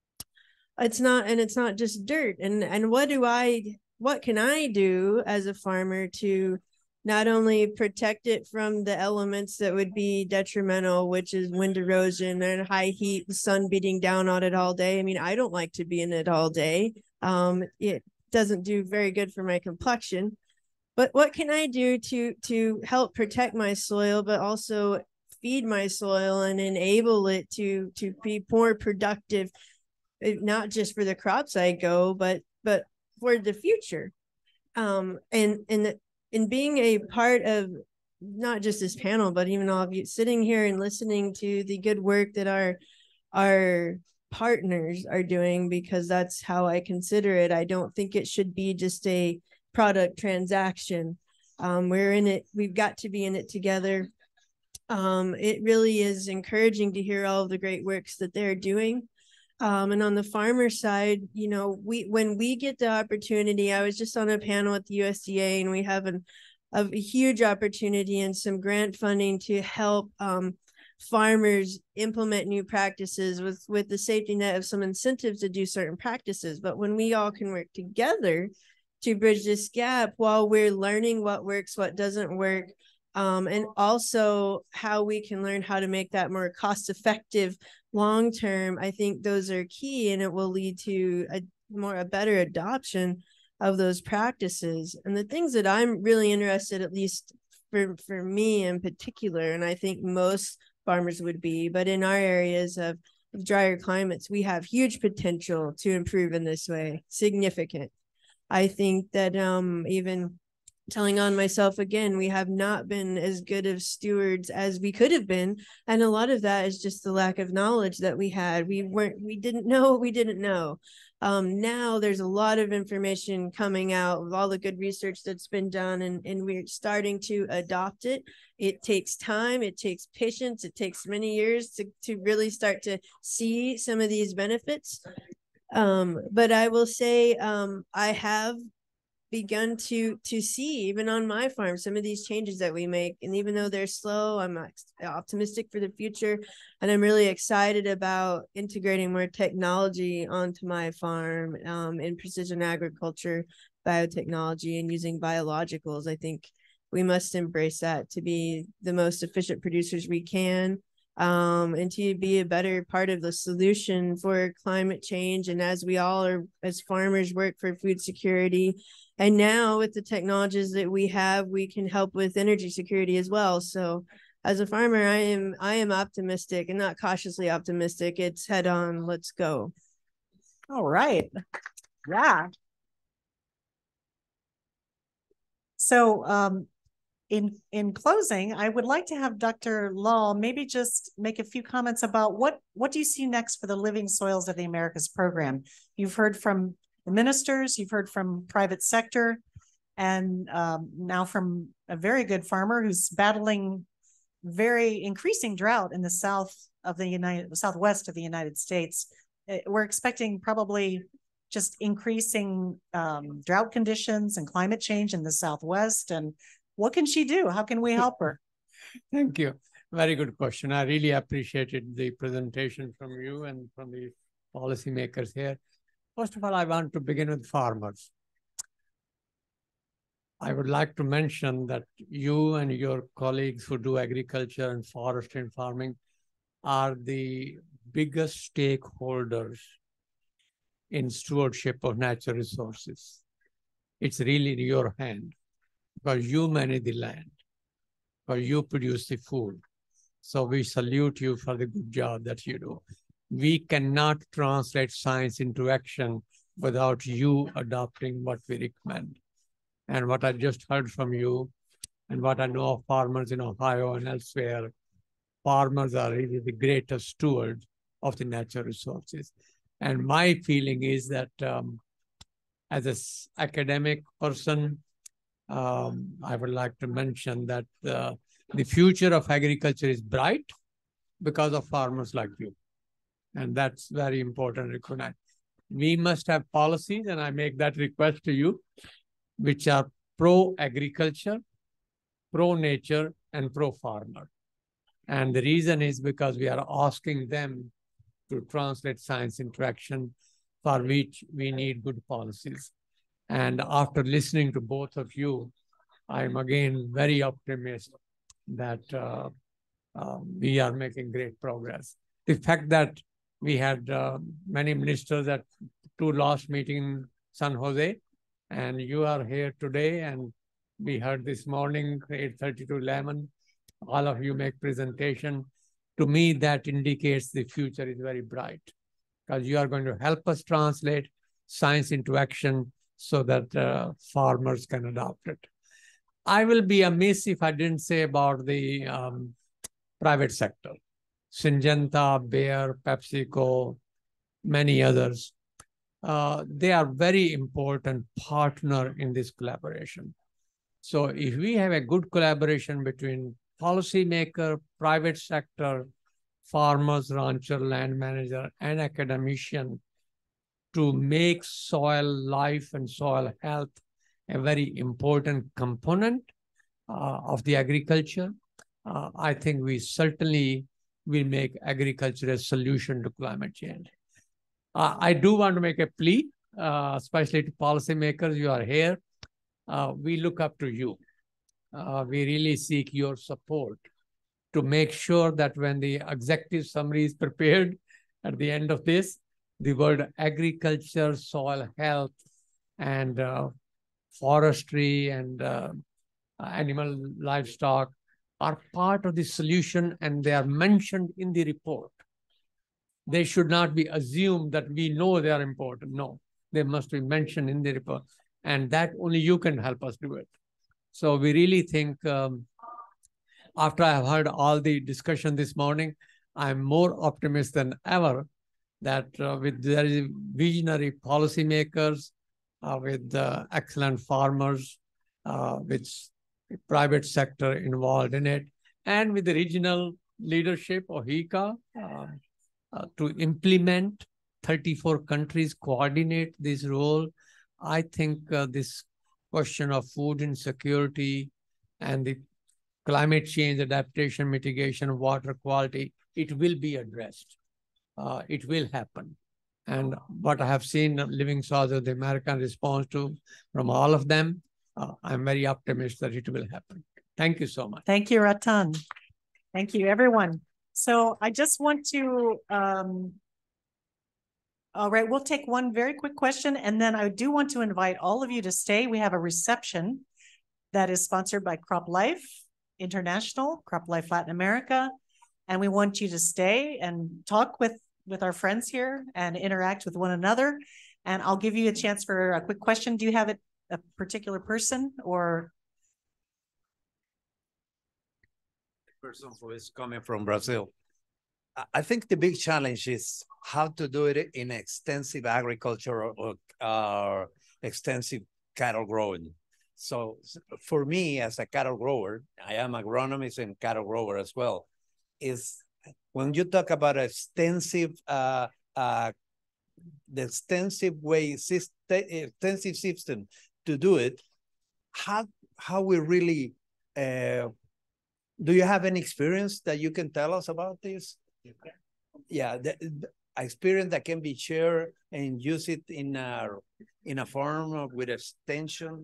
it's not, and it's not just dirt. And, and what do I, what can I do as a farmer to not only protect it from the elements that would be detrimental, which is wind erosion and high heat, the sun beating down on it all day. I mean, I don't like to be in it all day. Um, it doesn't do very good for my complexion. But what can I do to to help protect my soil, but also feed my soil and enable it to to be more productive, not just for the crops I go, but but for the future. Um, and and in being a part of not just this panel, but even all of you sitting here and listening to the good work that our our partners are doing, because that's how I consider it. I don't think it should be just a product transaction. Um, we're in it. We've got to be in it together. Um, it really is encouraging to hear all of the great works that they're doing. Um, and on the farmer side, you know, we when we get the opportunity, I was just on a panel at the U S D A, and we have an, a, a huge opportunity and some grant funding to help um, farmers implement new practices with, with the safety net of some incentives to do certain practices. But when we all can work together to bridge this gap while we're learning what works, what doesn't work, um, and also how we can learn how to make that more cost effective long term, I think those are key, and it will lead to a more a better adoption of those practices. And the things that I'm really interested, at least for, for me in particular, and I think most farmers would be, but in our areas of, of drier climates, we have huge potential to improve in this way, significant. I think that um, even telling on myself again, we have not been as good of stewards as we could have been. And a lot of that is just the lack of knowledge that we had. We weren't, we didn't know what we didn't know. Um, now there's a lot of information coming out with all the good research that's been done, and, and we're starting to adopt it. It takes time, it takes patience, it takes many years to, to really start to see some of these benefits. Um, but I will say um, I have begun to to see, even on my farm, some of these changes that we make. And even though they're slow, I'm optimistic for the future, and I'm really excited about integrating more technology onto my farm, um, in precision agriculture, biotechnology, and using biologicals. I think we must embrace that to be the most efficient producers we can, um, and to be a better part of the solution for climate change. And as we all are, as farmers, work for food security, and now with the technologies that we have, we can help with energy security as well. So as a farmer, I am I am optimistic, and not cautiously optimistic. It's head on, let's go. All right. Yeah. So um, in, in closing, I would like to have Doctor Lal maybe just make a few comments about what, what do you see next for the Living Soils of the Americas program? You've heard from the ministers, you've heard from private sector, and um, now from a very good farmer who's battling very increasing drought in the south of the United, southwest of the United States. We're expecting probably just increasing um, drought conditions and climate change in the Southwest. And what can she do? How can we help her? Thank you. Very good question. I really appreciated the presentation from you and from the policymakers here. First of all, I want to begin with farmers. I would like to mention that you and your colleagues who do agriculture and forestry and farming are the biggest stakeholders in stewardship of natural resources. It's really in your hand because you manage the land, because you produce the food. So we salute you for the good job that you do. We cannot translate science into action without you adopting what we recommend. And what I just heard from you and what I know of farmers in Ohio and elsewhere, farmers are really the greatest stewards of the natural resources. And my feeling is that um, as an academic person, um, I would like to mention that uh, the future of agriculture is bright because of farmers like you. And that's very important to recognize. We must have policies, and I make that request to you, which are pro-agriculture, pro-nature, and pro-farmer. And the reason is because we are asking them to translate science into action, for which we need good policies. And after listening to both of you, I'm again very optimistic that uh, uh, we are making great progress. The fact that we had uh, many ministers at two last meeting in San Jose, and you are here today, and we heard this morning, eight thirty to eleven, all of you make presentation. To me, that indicates the future is very bright because you are going to help us translate science into action so that uh, farmers can adopt it. I will be amiss if I didn't say about the um, private sector. Syngenta, Bayer, PepsiCo, many others. Uh, they are very important partner in this collaboration. So if we have a good collaboration between policymaker, private sector, farmers, rancher, land manager, and academician to make soil life and soil health a very important component uh, of the agriculture, uh, I think we certainly will make agriculture a solution to climate change. Uh, I do want to make a plea, uh, especially to policymakers. You are here. Uh, we look up to you. Uh, we really seek your support to make sure that when the executive summary is prepared at the end of this, the word agriculture, soil health, and uh, forestry and uh, animal livestock are part of the solution, and they are mentioned in the report. They should not be assumed that we know they are important. No, they must be mentioned in the report, and that only you can help us do it. So we really think, um, after I have heard all the discussion this morning, I'm more optimistic than ever that uh, with the visionary policymakers, uh, with uh, excellent farmers, uh, with private sector involved in it, and with the regional leadership of H I C A uh, uh, to implement thirty-four countries, coordinate this role, I think uh, this question of food insecurity and the climate change adaptation, mitigation, water quality, it will be addressed. Uh, it will happen. And what I have seen living south of the American response to from all of them, uh, I'm very optimistic that it will happen. Thank you so much. Thank you, Ratan. Thank you, everyone. So I just want to, um, all right, we'll take one very quick question, and then I do want to invite all of you to stay. We have a reception that is sponsored by Crop Life International, Crop Life Latin America, and we want you to stay and talk with, with our friends here and interact with one another. And I'll give you a chance for a quick question. Do you have a, a particular person or? Person who is coming from Brazil. I think the big challenge is how to do it in extensive agriculture or, or extensive cattle growing. So for me, as a cattle grower, I am agronomist and cattle grower as well, is when you talk about extensive, uh, uh, the extensive way, system, extensive system to do it, how, how we really, uh, do you have any experience that you can tell us about this? Okay. Yeah, the, the experience that can be shared and use it in a in a farm with extension.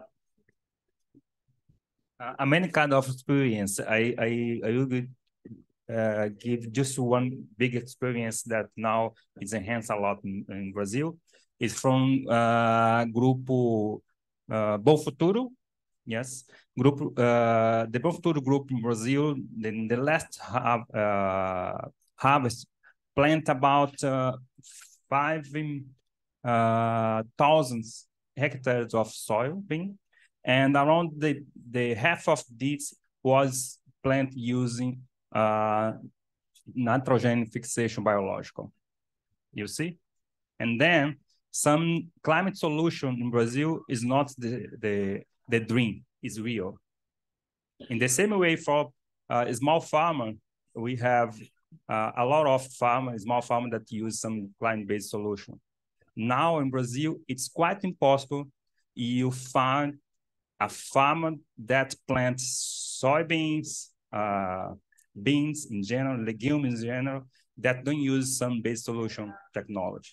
Uh, a many kind of experience. I I I will uh, give just one big experience that now is enhanced a lot in, in Brazil. It's from uh, Grupo uh, Bom Futuro. Yes, group uh, the Bom Futuro group in Brazil. In the last ha uh, harvest, plant about uh, five uh, thousands hectares of soybean, and around the the half of this was plant using uh, nitrogen fixation biological. You see, and then some climate solution in Brazil is not the the the dream, is real. In the same way for uh, a small farmer, we have uh, a lot of farmers, small farmers that use some climate-based solution. Now in Brazil, it's quite impossible you find a farmer that plants soybeans, uh, beans in general, legumes in general, that don't use some base solution technology.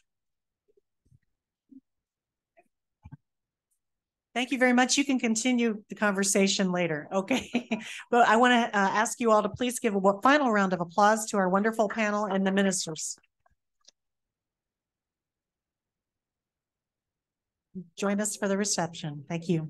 Thank you very much. You can continue the conversation later. Okay. But I want to uh, ask you all to please give a final round of applause to our wonderful panel and the ministers. Join us for the reception. Thank you.